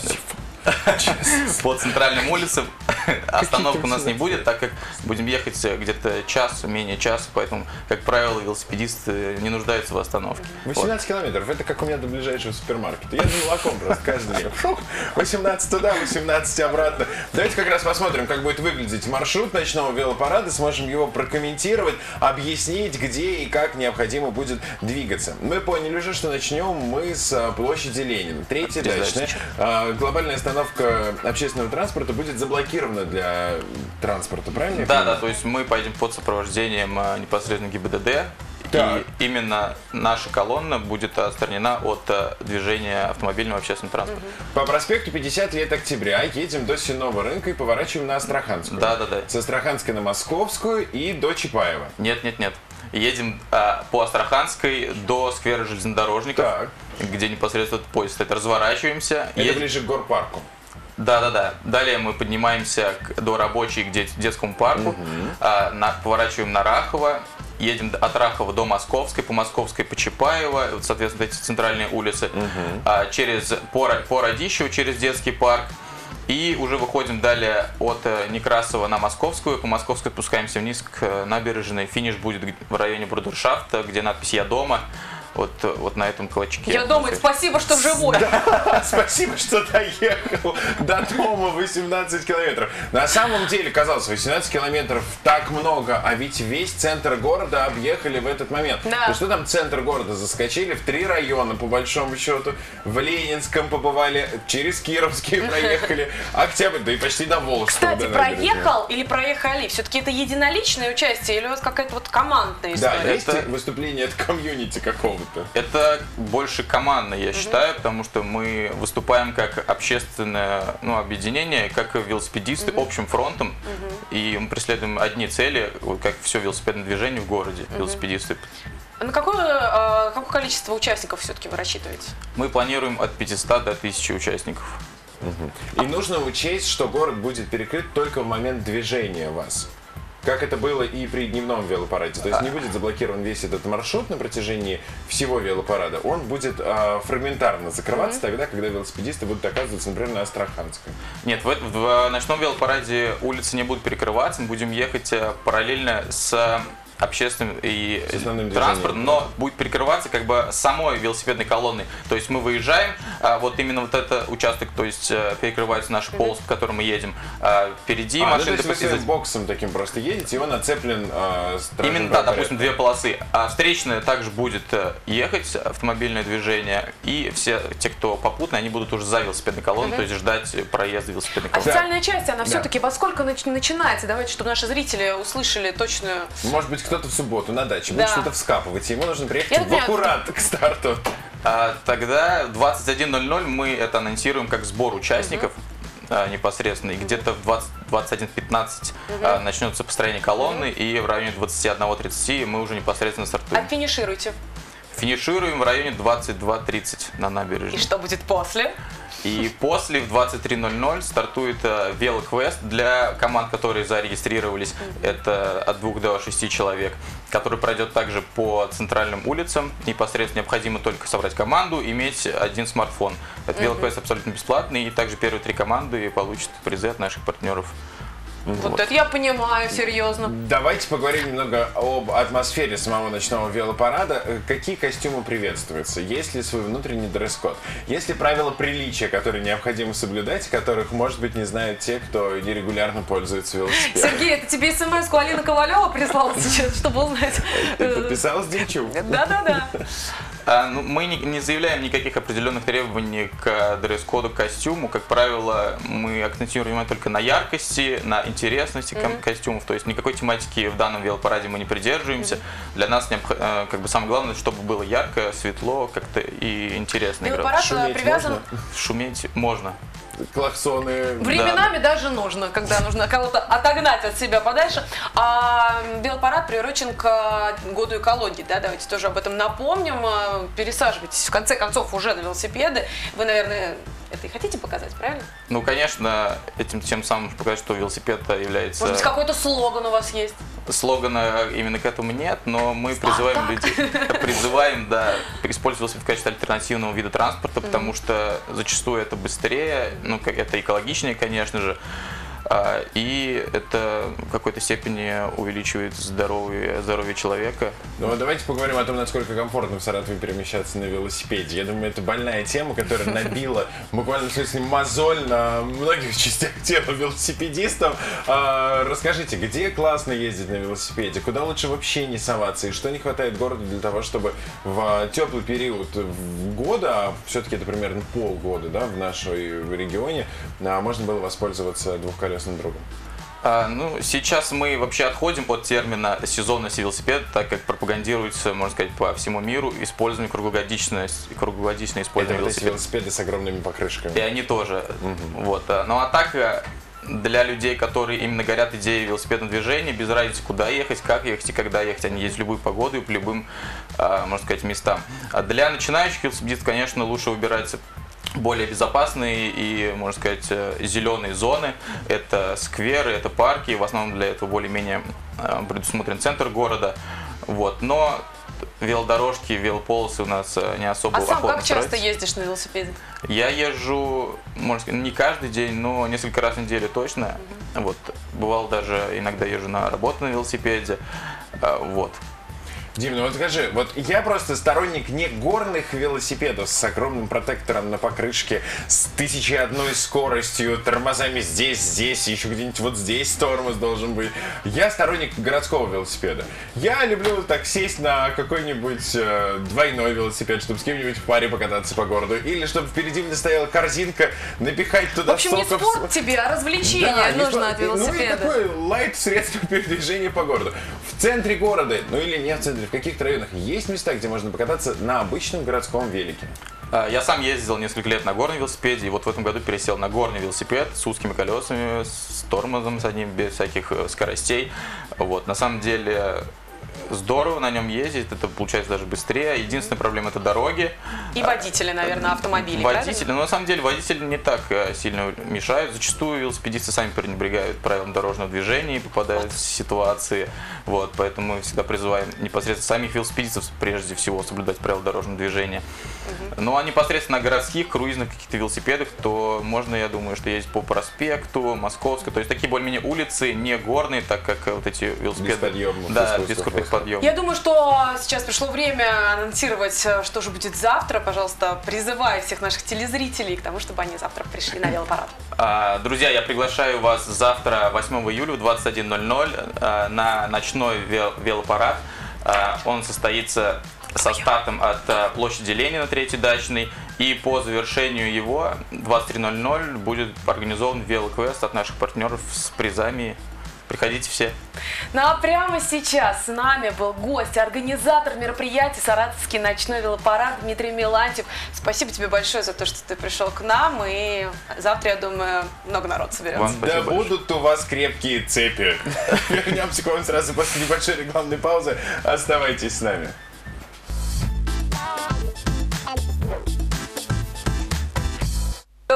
по центральным улицам. Остановок у нас не будет, так как будем ехать где-то час, менее часа, поэтому, как правило, велосипедисты не нуждаются в остановке. 18 километров, это как у меня до ближайшего супермаркета. Я за молоком просто каждый день. 18 туда, 18 обратно. Давайте как раз посмотрим, как будет выглядеть маршрут ночного велопарада, сможем его прокомментировать, объяснить, где и как необходимо будет двигаться. Мы поняли уже, что начнем мы с площади Ленина. Третья дачная. Глобальная остановка общественного транспорта будет заблокирована для транспорта, правильно? Да, то есть мы поедем под сопровождением непосредственно ГИБДД. И именно наша колонна будет отстранена от движения автомобильного общественного транспорта. По проспекту 50 лет октября едем до Сенного рынка и поворачиваем на Астраханскую. Да. С Астраханской на Московскую и до Чапаева. Нет. Едем по Астраханской до сквера железнодорожников, где непосредственно поезд стоит. Разворачиваемся. Это ближе к горпарку. Да. Далее мы поднимаемся до Рабочей, к детскому парку, поворачиваем на Рахово, едем от Рахова до Московской, по Московской по Чапаево, вот, соответственно, эти центральные улицы, по Радищеву, через детский парк. И уже выходим далее от Некрасова на Московскую. По Московской спускаемся вниз к набережной. Финиш будет в районе Брудершафта, где надпись «Я дома». Вот на этом клочке. Я думаю, спасибо, что живой. Да, спасибо, что доехал до дома 18 километров. На самом деле, казалось, 18 километров так много, а ведь весь центр города объехали в этот момент. Да. То что там центр города? Заскочили в 3 района, по большому счету. В Ленинском побывали, через Кировский проехали, Октябрь, да и почти до Волжского. Кстати, проехал или проехали? Все-таки это единоличное участие или у вас какая-то вот командная история? Да, есть выступление от комьюнити какого-то. Это больше командно, я считаю, потому что мы выступаем как общественное объединение, как велосипедисты общим фронтом, и мы преследуем одни цели, как все велосипедное движение в городе, велосипедисты. На какое количество участников все-таки вы рассчитываете? Мы планируем от 500 до 1000 участников. И нужно учесть, что город будет перекрыт только в момент движения вас. Как это было и при дневном велопараде. То есть не будет заблокирован весь этот маршрут на протяжении всего велопарада. Он будет фрагментарно закрываться тогда, когда велосипедисты будут оказываться, например, на Астраханской. Нет, в ночном велопараде улицы не будут перекрываться. Мы будем ехать параллельно с общественным и транспортом, но будет перекрываться как бы самой велосипедной колонной. То есть мы выезжаем, вот именно вот этот участок, то есть перекрывается наша полоса, по которой мы едем. Впереди машины... то есть вы своим боксом таким просто едете, и он нацеплен именно, да, допустим, 2 полосы. А встречная также будет ехать, автомобильное движение, и все те, кто попутно, они будут уже за велосипедной колонной, то есть ждать проезда велосипедной колонны. Официальная часть, она все-таки во сколько начинается? Давайте, чтобы наши зрители услышали точную... Может быть, кто-то в субботу на даче будет что-то вскапывать, ему нужно приехать в аккурат к старту. Тогда в 21:00 мы это анонсируем как сбор участников непосредственно, и где-то в 21:15 начнется построение колонны, и в районе 21:30 мы уже непосредственно стартуем. А финишируйте? Финишируем в районе 22:30 на набережной. И что будет после? И после в 23:00 стартует велоквест для команд, которые зарегистрировались. Это от 2 до 6 человек, который пройдет также по центральным улицам. Непосредственно необходимо только собрать команду, иметь один смартфон. Этот велоквест абсолютно бесплатный, и также первые 3 команды получат призы от наших партнеров. Вот это я понимаю, серьезно. Давайте поговорим немного об атмосфере самого ночного велопарада. Какие костюмы приветствуются? Есть ли свой внутренний дресс-код? Есть ли правила приличия, которые необходимо соблюдать, которых, может быть, не знают те, кто нерегулярно пользуется велосипедом? Сергей, это тебе смс-ку Алина Ковалева прислала сейчас, чтобы узнать? Ты подписалась, Демчук? Да-да-да. Мы не заявляем никаких определенных требований к дресс-коду, к костюму. Как правило, мы акцентируем только на яркости, на интересности костюмов. То есть никакой тематики в данном велопараде мы не придерживаемся. Для нас как бы самое главное, чтобы было ярко, светло, как-то и интересно. Велопарад привязан... Шуметь можно. Клаксоны. Временами даже нужно, когда нужно кого-то отогнать от себя подальше. А велопарад приурочен к году экологии, да, давайте тоже об этом напомним. Пересаживайтесь, в конце концов, уже на велосипеды. Вы, наверное, это и хотите показать, правильно? Ну, конечно, этим тем самым показать, что велосипед является... Может быть, какой-то слоган у вас есть? Слогана именно к этому нет, но мы призываем людей, да, использовать велосипед в качестве альтернативного вида транспорта, потому что зачастую это быстрее, ну, это экологичнее, конечно же, и это в какой-то степени увеличивает здоровье человека. Ну, давайте поговорим о том, насколько комфортно в Саратове перемещаться на велосипеде. Я думаю, это больная тема, которая набила буквально в смысле мозоль на многих частях тела велосипедистов. Расскажите, где классно ездить на велосипеде? Куда лучше вообще не соваться? И что не хватает городу для того, чтобы в теплый период года, а все-таки это примерно полгода, да, в нашем регионе, можно было воспользоваться двухколесным другом? Ну, сейчас мы вообще отходим от термина сезонность велосипеда, так как пропагандируется, можно сказать, по всему миру использование круглогодичное использование велосипеда. Велосипеды с огромными покрышками. И они тоже. Вот. Ну а так, для людей, которые именно горят идеей велосипедного движения, без разницы, куда ехать, как ехать и когда ехать, они есть в любую погоду и по любым, можно сказать, местам. А для начинающих велосипедистов, конечно, лучше выбирать более безопасные и, можно сказать, зеленые зоны. Это скверы, это парки. В основном для этого более-менее предусмотрен центр города. Вот. Но велодорожки, велополосы у нас не особо охотно А сам как часто строятся. ездишь на велосипеде? Я езжу, можно сказать, не каждый день, но несколько раз в неделю точно. Вот. Бывало даже иногда езжу на работу на велосипеде. Вот. Дим, ну вот скажи, вот я просто сторонник не горных велосипедов с огромным протектором на покрышке, с 1001 скоростью, тормозами здесь, еще где-нибудь вот здесь тормоз должен быть. Я сторонник городского велосипеда. Я люблю так сесть на какой-нибудь двойной велосипед, чтобы с кем-нибудь в паре покататься по городу, или чтобы впереди мне стояла корзинка, напихать туда В общем, не соков. спорт тебе, а развлечение нужно от велосипеда. Ну и такое лайт-средство передвижения по городу. В центре города, ну или не в центре, в каких-то районах есть места, где можно покататься на обычном городском велике? Я сам ездил несколько лет на горном велосипеде, и вот в этом году пересел на горный велосипед с узкими колесами, с тормозом с одним, без всяких скоростей. Вот. На самом деле здорово на нем ездить, это получается даже быстрее. Единственная проблема — это дороги. И водители, наверное, автомобилей, Водители, но на самом деле водители не так сильно мешают. Зачастую велосипедисты сами пренебрегают правилам дорожного движения и попадают в ситуации. Вот, поэтому мы всегда призываем непосредственно самих велосипедистов прежде всего соблюдать правила дорожного движения. Ну а непосредственно на городских, круизных каких-то велосипедах, то можно, я думаю, что ездить по проспекту, Московской, то есть такие более-менее улицы, не горные, так как вот эти велосипеды. Да, без крутых подъемов. Я думаю, что сейчас пришло время анонсировать, что же будет завтра. Пожалуйста, призываю всех наших телезрителей к тому, чтобы они завтра пришли на велопарад. Друзья, я приглашаю вас завтра, 8 июля в 21:00 на ночной велопарад. Он состоится со стартом от площади Ленина, 3-й дачный, и по завершению его 23:00 будет организован велоквест от наших партнеров с призами. Приходите все. Ну а прямо сейчас с нами был гость, организатор мероприятия «Саратовский ночной велопарад» Дмитрий Мелантьев. Спасибо тебе большое за то, что ты пришел к нам, и завтра, я думаю, много народ соберется. Да будут у вас крепкие цепи. Вернемся к вам сразу после небольшой рекламной паузы. Оставайтесь с нами.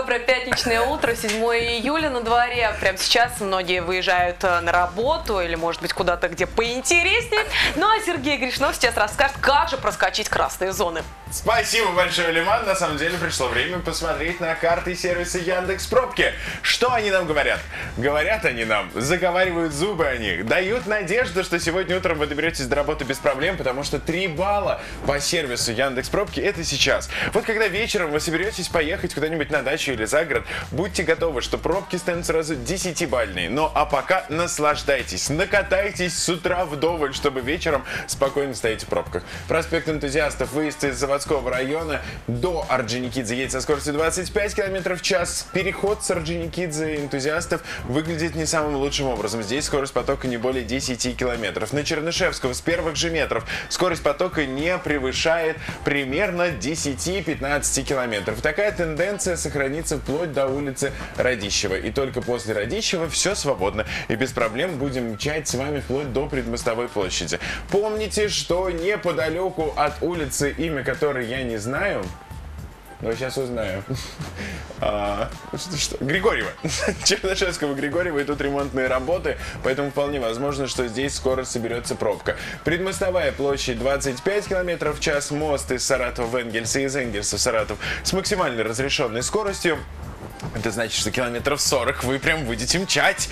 Доброе пятничное утро, 7 июля на дворе. Прямо сейчас многие выезжают на работу или, может быть, куда-то, где поинтереснее. Ну а Сергей Гришнов сейчас расскажет, как же проскочить красные зоны. Спасибо большое, Лиман. На самом деле пришло время посмотреть на карты и сервисы Яндекс.Пробки. Что они нам говорят? Говорят они нам, заговаривают зубы о них, дают надежду, что сегодня утром вы доберетесь до работы без проблем, потому что 3 балла по сервису Яндекс.Пробки это сейчас. Вот когда вечером вы соберетесь поехать куда-нибудь на дачу или за город, будьте готовы, что пробки станут сразу 10-бальные. Ну а пока наслаждайтесь, накатайтесь с утра вдоволь, чтобы вечером спокойно стоять в пробках. Проспект Энтузиастов, выезд из Заводского района до Орджоникидзе едет со скоростью 25 км в час. Переход с Орджоникидзе Энтузиастов выглядит не самым лучшим образом. Здесь скорость потока не более 10 км. На Чернышевского с первых же метров скорость потока не превышает примерно 10-15 км. Такая тенденция сохранится вплоть до улицы Радищева. И только после Радищева все свободно. И без проблем будем мчать с вами вплоть до Предмостовой площади. Помните, что неподалеку от улицы, имя которой я не знаю, но сейчас узнаю. Григорьева. Чернышевского Григорьева, и тут ремонтные работы, поэтому вполне возможно, что здесь скоро соберется пробка. Предмостовая площадь 25 км в час, мост из Саратова в Энгельс и из Энгельса в Саратов с максимально разрешенной скоростью. Это значит, что километров 40 вы прям будете мчать.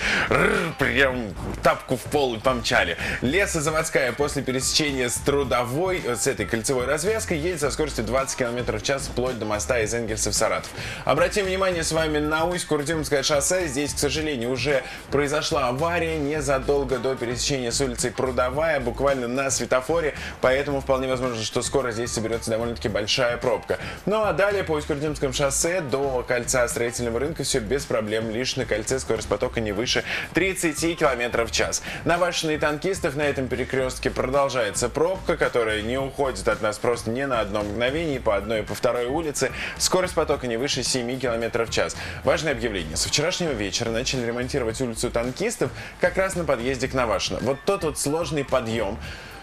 Прям тапку в пол и помчали. Лесозаводская после пересечения с Трудовой, с этой кольцевой развязкой, едет со скоростью 20 км в час вплоть до моста из Энгельса в Саратов. Обратим внимание с вами на Усть-Курдюмское шоссе. Здесь, к сожалению, уже произошла авария незадолго до пересечения с улицей Прудовая, буквально на светофоре. Поэтому вполне возможно, что скоро здесь соберется довольно-таки большая пробка. Ну а далее по Усть-Курдюмскому шоссе до кольца строительного рынка все без проблем. Лишь на кольце скорость потока не выше 30 км в час. Навашенные танкистов на этом перекрестке продолжается пробка, которая не уходит от нас просто ни на одно мгновение по одной и по второй улице. Скорость потока не выше 7 км в час. Важное объявление. Со вчерашнего вечера начали ремонтировать улицу Танкистов как раз на подъезде к Навашино. Вот тот вот сложный подъем.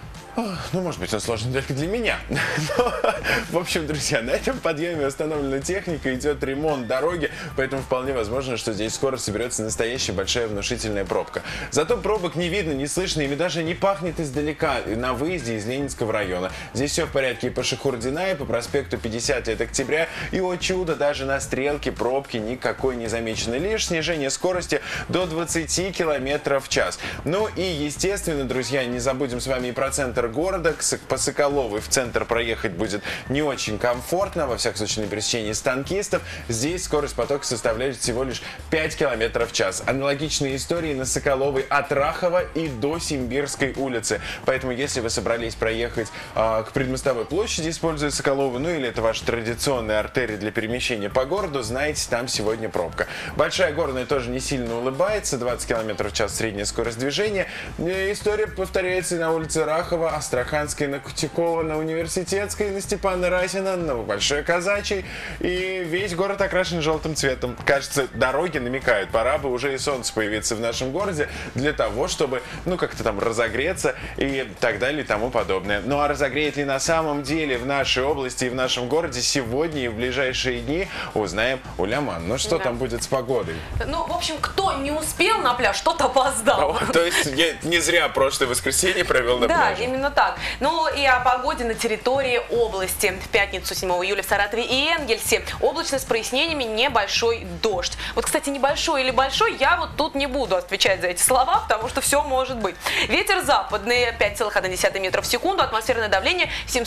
Ну, может быть, он сложный только для меня. Но, в общем, друзья, на этом подъеме установлена техника, идет ремонт дороги, поэтому вполне возможно, что здесь скоро соберется настоящая большая внушительная пробка. Зато пробок не видно, не слышно, ими даже не пахнет издалека на выезде из Ленинского района. Здесь все в порядке и по Шахурдина, и по проспекту 50 лет октября, и, о чудо, даже на стрелке пробки никакой не замечено. Лишь снижение скорости до 20 км в час. Ну и, естественно, друзья, не забудем с вами и про центр города. По Соколовой в центр проехать будет не очень комфортно, во всяком случае на пересечении с Танкистов. Здесь скорость потока составляет всего лишь 5 км в час. Аналогичные истории на Соколовой от Рахова и до Симбирской улицы. Поэтому, если вы собрались проехать к Предмостовой площади, используя Соколову, ну или это ваша традиционная артерия для перемещения по городу, знаете, там сегодня пробка. Большая Горная тоже не сильно улыбается, 20 км в час средняя скорость движения. История повторяется и на улице Рахова, Астраханской, на Кутякова, на Университетской, на Степана Разина, на Большой Казачьей. И весь город окрашен желтым цветом. Кажется, дороги намекают, пора бы уже и солнце появиться в нашем городе для того, чтобы, ну, как-то там разогреться и так далее и тому подобное. Ну, а разогреет ли на самом деле в нашей области и в нашем городе сегодня и в ближайшие дни, узнаем у Ляман. Ну, что там будет с погодой? Ну, в общем, кто не успел на пляж, тот опоздал. То есть я не зря прошлое воскресенье провел на пляже. Да, именно так. Ну и о погоде на территории области. В пятницу 7 июля в Саратове и Энгельсе облачно с прояснениями, небольшой дождь. Вот, кстати, небольшой или большой, я вот тут не буду отвечать за эти слова, потому что все может быть. Ветер западный 5,1 метров в секунду, атмосферное давление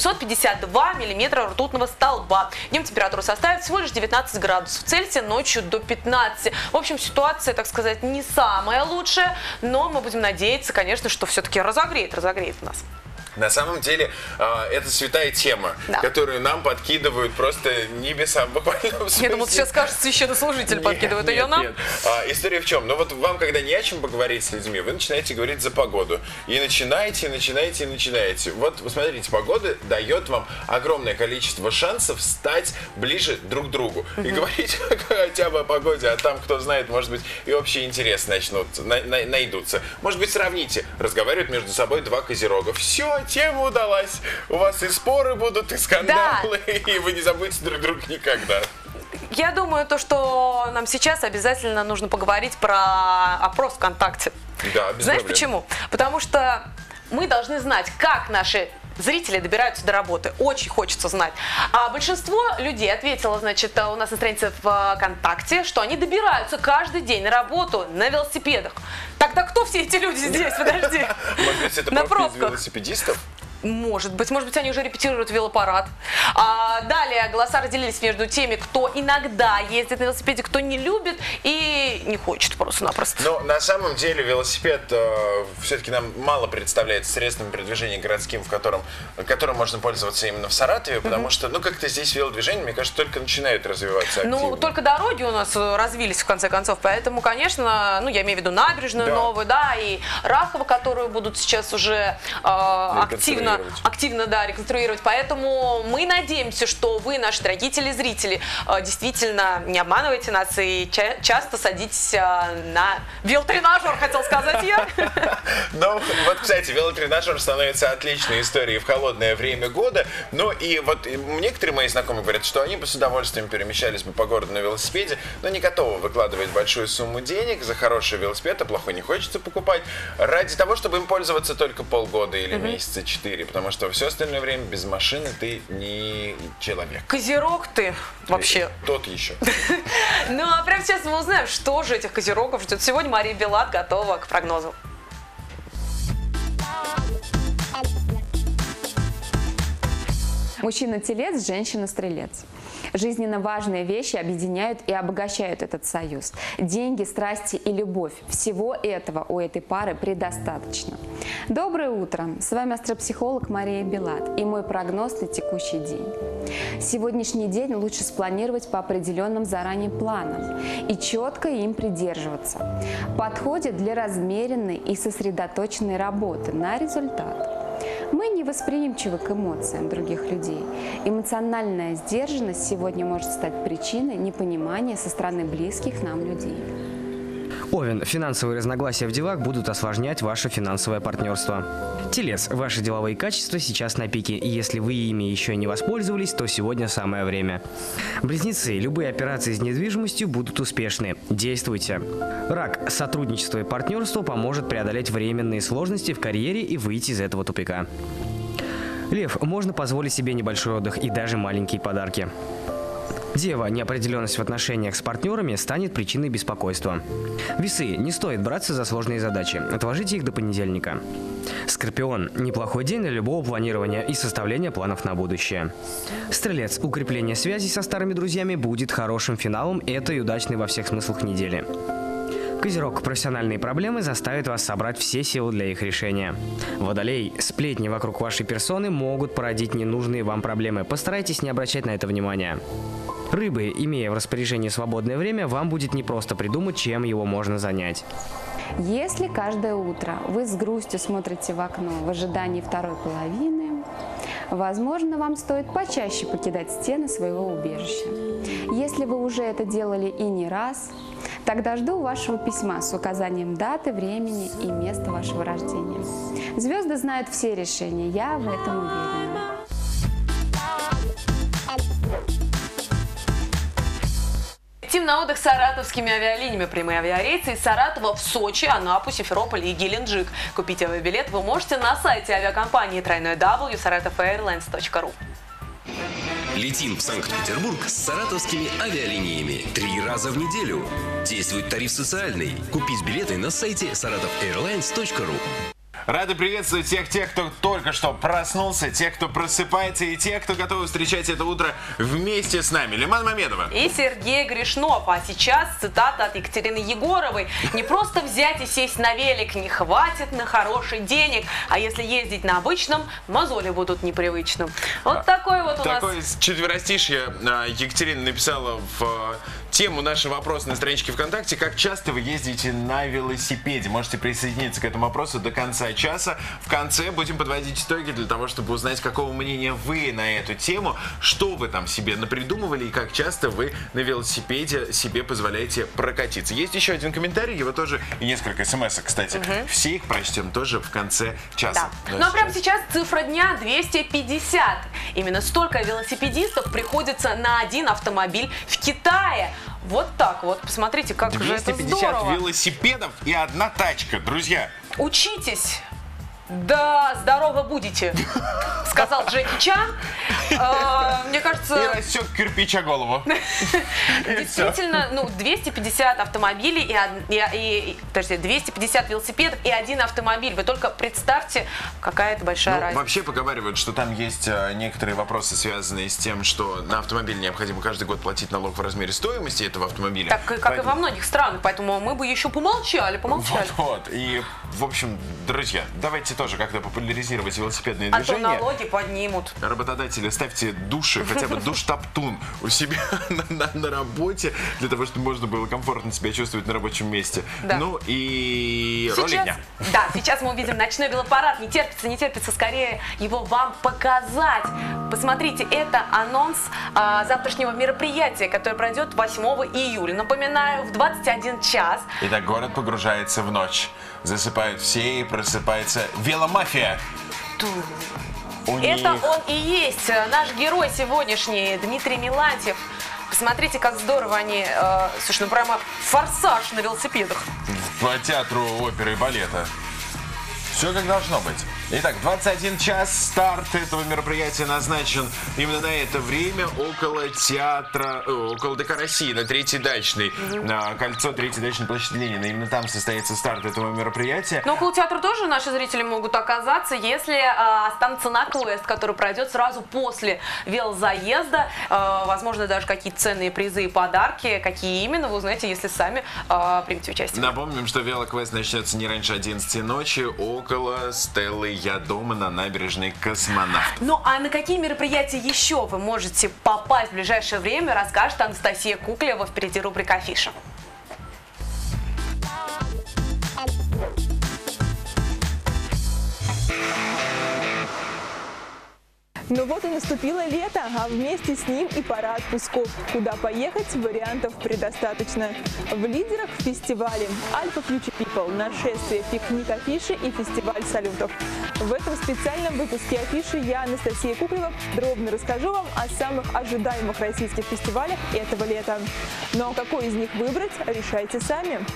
752 миллиметра ртутного столба. Днем температура составит всего лишь 19 градусов Цельсия, ночью до 15. В общем, ситуация, так сказать, не самая лучшая, но мы будем надеяться, конечно, что все-таки разогреет нас. На самом деле, это святая тема, которую нам подкидывают просто небеса в буквальном смысле. Я думал, сейчас скажет священнослужитель, подкидывает ее нам. Нет. История в чем? Ну вот вам, когда не о чем поговорить с людьми, вы начинаете говорить за погоду. И начинаете. Вот, смотрите, погода дает вам огромное количество шансов стать ближе друг к другу. И говорить хотя бы о погоде, а там, кто знает, может быть, и общие интересы найдутся. Может быть, сравните. Разговаривают между собой два козерога. Все, тема удалась. У вас и споры будут, и скандалы, и вы не забудете друг друга никогда. Я думаю, что нам сейчас обязательно нужно поговорить про опрос ВКонтакте. Да, без Знаешь проблем. почему? Потому что мы должны знать, как наши зрители добираются до работы. Очень хочется знать. А большинство людей ответило, значит, у нас на странице ВКонтакте, что они добираются каждый день на работу на велосипедах. Тогда кто все эти люди здесь? Подожди. Может быть, это На пробка из пробках. велосипедистов? Может быть, они уже репетируют велопарад. Далее голоса разделились между теми, кто иногда ездит на велосипеде, кто не любит и не хочет просто-напросто. Но на самом деле велосипед все-таки нам мало представляется средством передвижения городским, которым можно пользоваться именно в Саратове, потому что, как-то здесь велодвижение, мне кажется, только начинает развиваться активно. Только дороги у нас развились в конце концов, поэтому, конечно, я имею в виду набережную новую, и Рахово, которую будут сейчас уже активно реконструировать. Поэтому мы надеемся, что вы, наши дорогие телезрители, действительно не обманываете нас и часто садитесь на велотренажер, хотел сказать я. Ну, кстати, велотренажер становится отличной историей в холодное время года. Ну, и некоторые мои знакомые говорят, что они бы с удовольствием перемещались бы по городу на велосипеде, но не готовы выкладывать большую сумму денег за хороший велосипед, а плохой не хочется покупать, ради того, чтобы им пользоваться только полгода или месяца 4. Потому что все остальное время без машины ты не человек. Козерог ты вообще. Тот еще. Ну, а прямо сейчас мы узнаем, что же этих козерогов ждет. Сегодня Мария Белат готова к прогнозу. Мужчина-телец, женщина-стрелец. Жизненно важные вещи объединяют и обогащают этот союз. Деньги, страсти и любовь. Всего этого у этой пары предостаточно. Доброе утро! С вами астропсихолог Мария Белат и мой прогноз на текущий день. Сегодняшний день лучше спланировать по определенным заранее планам и четко им придерживаться. Подходит для размеренной и сосредоточенной работы на результат. Мы не восприимчивы к эмоциям других людей. Эмоциональная сдержанность сегодня может стать причиной непонимания со стороны близких нам людей. Овен, финансовые разногласия в делах будут осложнять ваше финансовое партнерство. Телец, ваши деловые качества сейчас на пике, и если вы ими еще не воспользовались, то сегодня самое время. Близнецы, любые операции с недвижимостью будут успешны. Действуйте. Рак, сотрудничество и партнерство поможет преодолеть временные сложности в карьере и выйти из этого тупика. Лев, можно позволить себе небольшой отдых и даже маленькие подарки. Дева, неопределенность в отношениях с партнерами станет причиной беспокойства. Весы, не стоит браться за сложные задачи, отложите их до понедельника. Скорпион, неплохой день для любого планирования и составления планов на будущее. Стрелец, укрепление связей со старыми друзьями будет хорошим финалом этой удачной во всех смыслах недели. Козерог, профессиональные проблемы заставят вас собрать все силы для их решения. Водолей, сплетни вокруг вашей персоны могут породить ненужные вам проблемы. Постарайтесь не обращать на это внимания. Рыбы, имея в распоряжении свободное время, вам будет непросто придумать, чем его можно занять. Если каждое утро вы с грустью смотрите в окно в ожидании второй половины, возможно, вам стоит почаще покидать стены своего убежища. Если вы уже это делали и не раз, тогда жду вашего письма с указанием даты, времени и места вашего рождения. Звезды знают все решения, я в этом уверена. Летим на отдых с саратовскими авиалиниями. Прямые авиарейсы из Саратова в Сочи, Анапу, Симферополь и Геленджик. Купить авиабилет вы можете на сайте авиакомпании www.saratofairlines.ru. Летим в Санкт-Петербург с саратовскими авиалиниями 3 раза в неделю. Действует тариф социальный. Купить билеты на сайте saratofairlines.ru. Рады приветствовать всех тех, кто только что проснулся, тех, кто просыпается и тех, кто готовы встречать это утро вместе с нами. Лиман Мамедова. И Сергей Гришнов. А сейчас цитата от Екатерины Егоровой. Не просто взять и сесть на велик не хватит на хороший денег, а если ездить на обычном, мозоли будут непривычным. Вот такой вот у нас... Такое четверостишье Екатерина написала в тему нашего вопроса на страничке ВКонтакте. Как часто вы ездите на велосипеде? Можете присоединиться к этому вопросу до конца часа. В конце будем подводить итоги для того, чтобы узнать, какого мнения вы на эту тему, что вы там себе напридумывали и как часто вы на велосипеде себе позволяете прокатиться. Есть еще один комментарий, его тоже и несколько смс-ок, кстати. Все их прочтем тоже в конце часа. Да. Ну а прямо сейчас цифра дня 250. Именно столько велосипедистов приходится на один автомобиль в Китае. Вот так вот. Посмотрите, как же это здорово. 250 велосипедов и одна тачка, друзья. Учитесь. Да, здорово будете, сказал Джеки Чан. Мне кажется... И рассек кирпича голову. Действительно, 250 автомобилей, подожди, 250 велосипедов и один автомобиль. Вы только представьте, какая это большая разница. Вообще поговаривают, что там есть некоторые вопросы, связанные с тем, что на автомобиль необходимо каждый год платить налог в размере стоимости этого автомобиля. Так, как и во многих странах, поэтому мы бы еще помолчали. Вот. И, в общем, друзья, давайте тоже как-то популяризировать велосипедные движения. А то налоги поднимут. Работодатели, ставьте души, хотя бы душ-топтун у себя на работе, для того, чтобы можно было комфортно себя чувствовать на рабочем месте. Да. Ну и роли дня. Да, сейчас мы увидим ночной велопарад. Не терпится скорее его вам показать. Посмотрите, это анонс завтрашнего мероприятия, которое пройдет 8 июля. Напоминаю, в 21 час. Итак, город погружается в ночь. Засыпают все и просыпается веломафия. Это он и есть наш герой сегодняшний, Дмитрий Милантьев. Посмотрите, как здорово они, слушай, ну прямо форсаж на велосипедах. По театру оперы и балета. Все как должно быть. Итак, 21 час, старт этого мероприятия назначен именно на это время около театра, около ДК России, на Третьей Дачной, на кольцо Третьей Дачной площади Ленина. Именно там состоится старт этого мероприятия. Но около театра тоже наши зрители могут оказаться, если останутся на квест, который пройдет сразу после велозаезда. Возможно, даже какие-то ценные призы и подарки. Какие именно, вы узнаете, если сами примете участие. Напомним, что велоквест начнется не раньше 11 ночи, около Стеллы «Я дома» на набережной Космонавт. Ну а на какие мероприятия еще вы можете попасть в ближайшее время, расскажет Анастасия Куклева. Впереди рубрика «Афиша». Ну вот и наступило лето, а вместе с ним и пора отпусков. Куда поехать, вариантов предостаточно. В лидерах фестивали Alpha Future People, нашествие, пикник афиши и фестиваль салютов. В этом специальном выпуске афиши я, Анастасия Куклева, подробно расскажу вам о самых ожидаемых российских фестивалях этого лета. Ну а какой из них выбрать, решайте сами.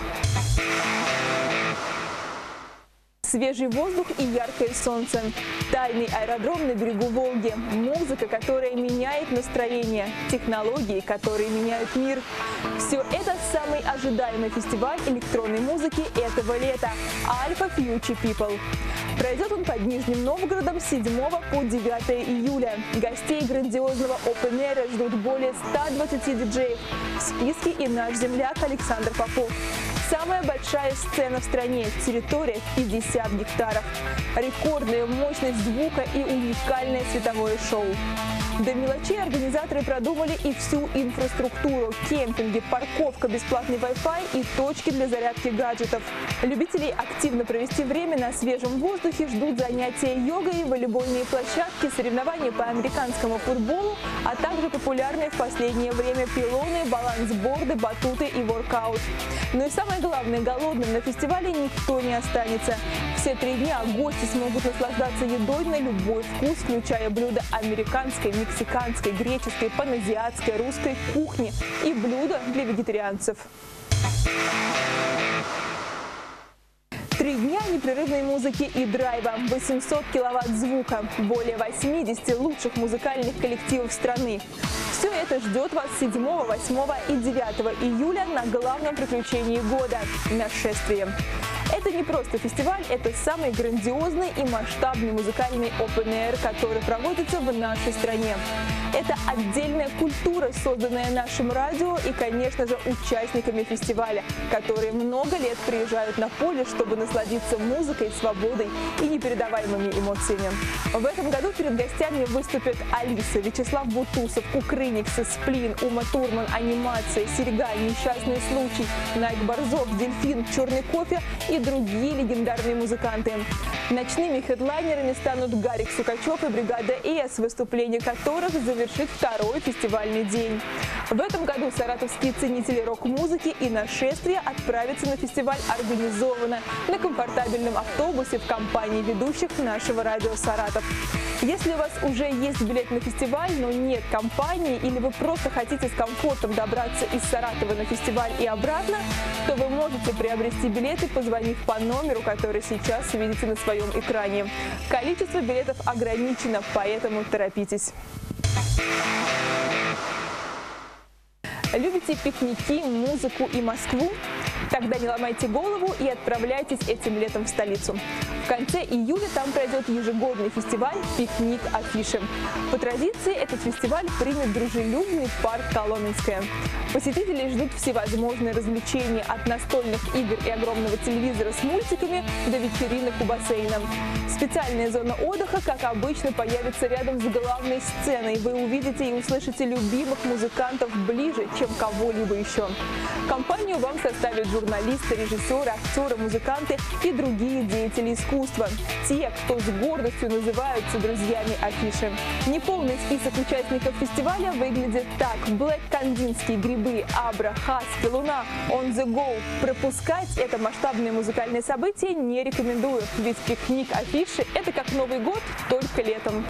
Свежий воздух и яркое солнце. Тайный аэродром на берегу Волги. Музыка, которая меняет настроение. Технологии, которые меняют мир. Все это самый ожидаемый фестиваль электронной музыки этого лета. Alpha Future People. Пройдет он под Нижним Новгородом с 7 по 9 июля. Гостей грандиозного Open Air ждут более 120 диджеев. В списке и наш земляк Александр Попов. Самая большая сцена в стране, территория 50 гектаров. Рекордная мощность звука и уникальное световое шоу. До мелочей организаторы продумали и всю инфраструктуру. Кемпинги, парковка, бесплатный Wi-Fi и точки для зарядки гаджетов. Любителей активно провести время на свежем воздухе ждут занятия йогой, волейбольные площадки, соревнования по американскому футболу, а также популярные в последнее время пилоны, балансборды, батуты и воркаут. Ну и самое главное, голодным на фестивале никто не останется. Все 3 дня гости смогут наслаждаться едой на любой вкус, включая блюда американской, мексиканской, греческой, паназиатской, русской кухни и блюда для вегетарианцев. 3 дня непрерывной музыки и драйва, 800 киловатт звука, более 80 лучших музыкальных коллективов страны. Все это ждет вас 7, 8 и 9 июля на главном приключении года – нашествие. Это не просто фестиваль, это самый грандиозный и масштабный музыкальный Open Air, который проводится в нашей стране. Это отдельная культура, созданная нашим радио и, конечно же, участниками фестиваля, которые много лет приезжают на поле, чтобы насладиться музыкой, свободой и непередаваемыми эмоциями. В этом году перед гостями выступят Алиса, Вячеслав Бутусов, Кукрыниксы, Сплин, Ума Турман, Анимация, Серега, Несчастный случай, Найк Борзов, Дельфин, Черный кофе и другие легендарные музыканты. Ночными хедлайнерами станут Гарик Сукачев и бригада ЭС, выступление которых завершит второй фестивальный день. В этом году саратовские ценители рок-музыки и нашествия отправятся на фестиваль организованно на комфортабельном автобусе в компании ведущих нашего радио «Саратов». Если у вас уже есть билет на фестиваль, но нет компании, или вы просто хотите с комфортом добраться из Саратова на фестиваль и обратно, то вы можете приобрести билеты, позвонив по номеру, который сейчас видите на своем экране. Количество билетов ограничено, поэтому торопитесь. Любите пикники, музыку и Москву? Тогда не ломайте голову и отправляйтесь этим летом в столицу. В конце июля там пройдет ежегодный фестиваль «Пикник Афиши». По традиции этот фестиваль примет дружелюбный парк Коломенское. Посетителей ждут всевозможные развлечения от настольных игр и огромного телевизора с мультиками до вечеринок у бассейна. Специальная зона отдыха, как обычно, появится рядом с главной сценой. Вы увидите и услышите любимых музыкантов ближе, чем кого-либо еще. Компанию вам составят журналисты, режиссеры, актеры, музыканты и другие деятели искусства. Те, кто с гордостью называются друзьями афиши. Неполный список участников фестиваля выглядит так. Блэк Кандинский, Грибы, Абра, Хаски, Луна, On The Go. Пропускать это масштабное музыкальное событие не рекомендую, ведь пикник афиши – это как Новый год, только летом.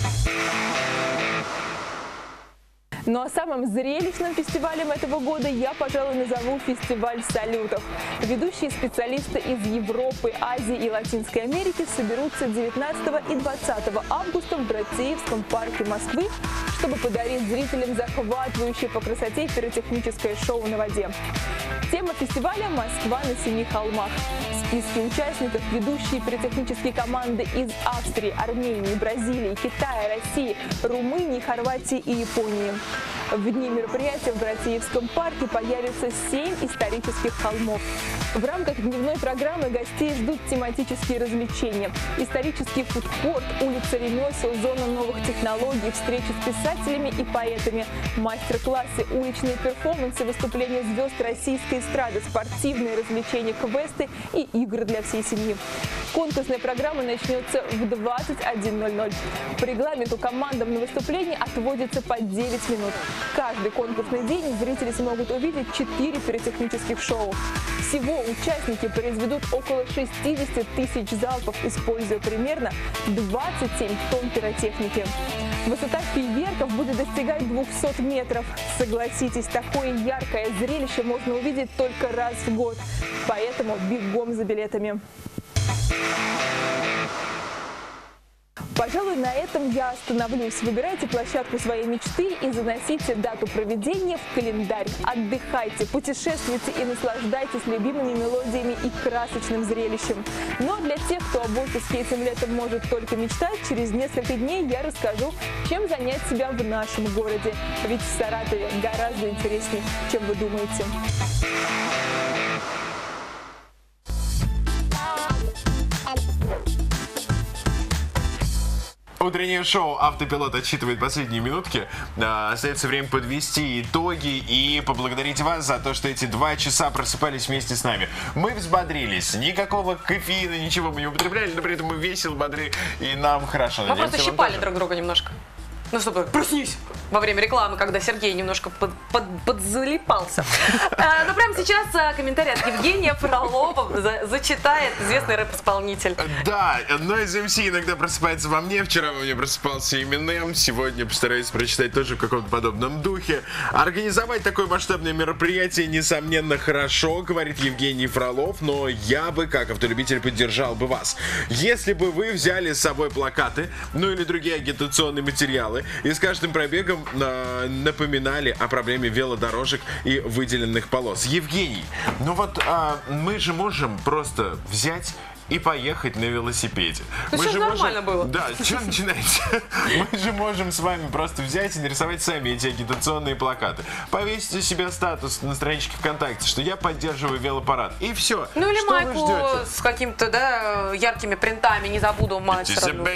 Ну а самым зрелищным фестивалем этого года я, пожалуй, назову фестиваль салютов. Ведущие специалисты из Европы, Азии и Латинской Америки соберутся 19 и 20 августа в Братеевском парке Москвы, чтобы подарить зрителям захватывающее по красоте пиротехническое шоу на воде. Тема фестиваля «Москва на 7 холмах». В списке участников ведущие пиротехнические команды из Австрии, Армении, Бразилии, Китая, России, Румынии, Хорватии и Японии. В дни мероприятия в Братеевском парке появится 7 исторических холмов. В рамках дневной программы гостей ждут тематические развлечения. Исторический фудкорт, улица ремесел, зона новых технологий, встречи с писателями и поэтами, мастер-классы, уличные перформансы, выступления звезд российской эстрады, спортивные развлечения, квесты и игры для всей семьи. Конкурсная программа начнется в 21:00. По регламенту командам на выступление отводится по 9 минут. Каждый конкурсный день зрители смогут увидеть 4 пиротехнических шоу. Всего участники произведут около 60 тысяч залпов, используя примерно 27 тонн пиротехники. Высота фейерверков будет достигать 200 метров. Согласитесь, такое яркое зрелище можно увидеть только раз в год. Поэтому бегом за билетами. Пожалуй, на этом я остановлюсь. Выбирайте площадку своей мечты и заносите дату проведения в календарь. Отдыхайте, путешествуйте и наслаждайтесь любимыми мелодиями и красочным зрелищем. Но для тех, кто об отпуске этим летом может только мечтать, через несколько дней я расскажу, чем занять себя в нашем городе. Ведь в Саратове гораздо интереснее, чем вы думаете. Утреннее шоу «Автопилот» отсчитывает последние минутки. Остается время подвести итоги и поблагодарить вас за то, что эти 2 часа просыпались вместе с нами. Мы взбодрились. Никакого кофеина, ничего мы не употребляли, но при этом мы весело, бодры, и нам хорошо. Мы просто щипали друг друга немножко. Ну, чтобы проснись во время рекламы, когда Сергей немножко подзалипался. Но прямо сейчас комментарий от Евгения Фролова зачитает известный рэп-исполнитель. Да, одно из МС иногда просыпается во мне. Вчера во мне просыпался Eminem. Сегодня постараюсь прочитать тоже в каком-то подобном духе. Организовать такое масштабное мероприятие, несомненно, хорошо, говорит Евгений Фролов, но я бы, как автолюбитель, поддержал бы вас. Если бы вы взяли с собой плакаты, ну или другие агитационные материалы, и с каждым пробегом напоминали о проблеме велодорожек и выделенных полос. Евгений, ну вот мы же можем просто взять и поехать на велосипеде. Ну, сейчас нормально было. Да, что начинаете? Мы же можем с вами просто взять и нарисовать сами эти агитационные плакаты. Повесить у себя статус на страничке ВКонтакте, что я поддерживаю велопарад. И все. Ну или что майку с какими-то, да, яркими принтами, не забуду мать сравню.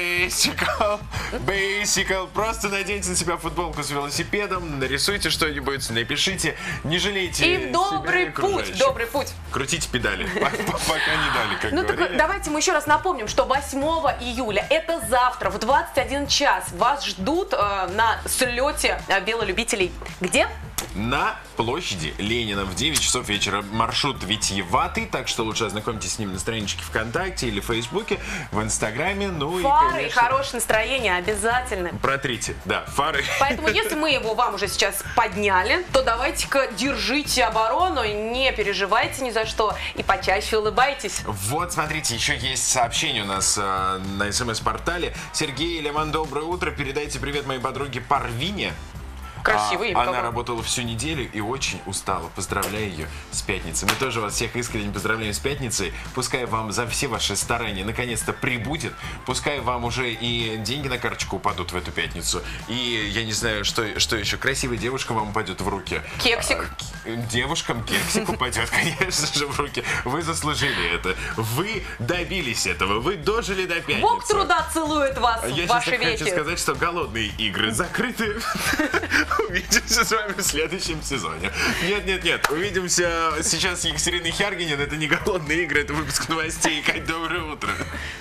Bicycle. Просто наденьте на себя футболку с велосипедом, нарисуйте что-нибудь, напишите, не жалейте. И в добрый путь, добрый путь. Крутите педали, пока не дали, как говорили. Давайте мы еще раз напомним, что 8 июля, это завтра, в 21 час, вас ждут на слете велолюбителей. Где? На площади Ленина в 9 часов вечера. Маршрут витиеватый, так что лучше ознакомьтесь с ним на страничке ВКонтакте или в Фейсбуке, в Инстаграме. Ну фары и, конечно, и хорошее настроение обязательно. Протрите, да, фары. Поэтому, если мы его вам уже сейчас подняли, то давайте-ка держите оборону, не переживайте ни за что и почаще улыбайтесь. Вот, смотрите, еще есть сообщение у нас на СМС-портале. Сергей, Леман, доброе утро. Передайте привет моей подруге Парвине. Красивый имя. Она работала всю неделю и очень устала. Поздравляю ее с пятницей. Мы тоже вас всех искренне поздравляем с пятницей. Пускай вам за все ваши старания наконец-то прибудет. Пускай вам уже и деньги на карточку упадут в эту пятницу. И я не знаю, что еще. Красивая девушка вам упадет в руки. Кексик. Девушкам кексик упадет, конечно же, в руки. Вы заслужили это. Вы добились этого. Вы дожили до пятницы. Бог труда целует вас в ваши веки. Я сейчас хочу сказать, что голодные игры закрыты. Увидимся с вами в следующем сезоне. Нет. Увидимся сейчас с Екатериной Хяргинин. Это не голодные игры, это выпуск новостей. Кать, доброе утро.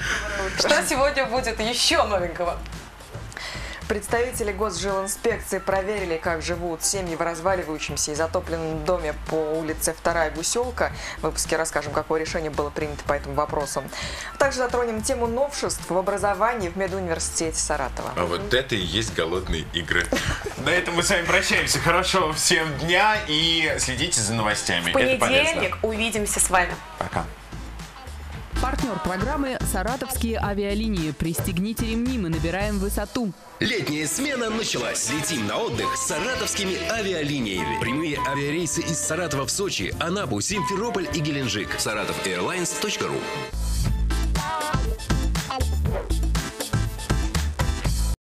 Что сегодня будет еще новенького? Представители Госжилинспекции проверили, как живут семьи в разваливающемся и затопленном доме по улице 2-я Гуселка. В выпуске расскажем, какое решение было принято по этому вопросу. Также затронем тему новшеств в образовании в Медуниверситете Саратова. А вот это и есть голодные игры. На этом мы с вами прощаемся. Хорошего всем дня и следите за новостями. В понедельник увидимся с вами. Пока. Партнер программы «Саратовские авиалинии». Пристегните ремни, мы набираем высоту. Летняя смена началась. Летим на отдых с саратовскими авиалиниями. Прямые авиарейсы из Саратова в Сочи, Анапу, Симферополь и Геленджик. SaratoVAirlines.ru.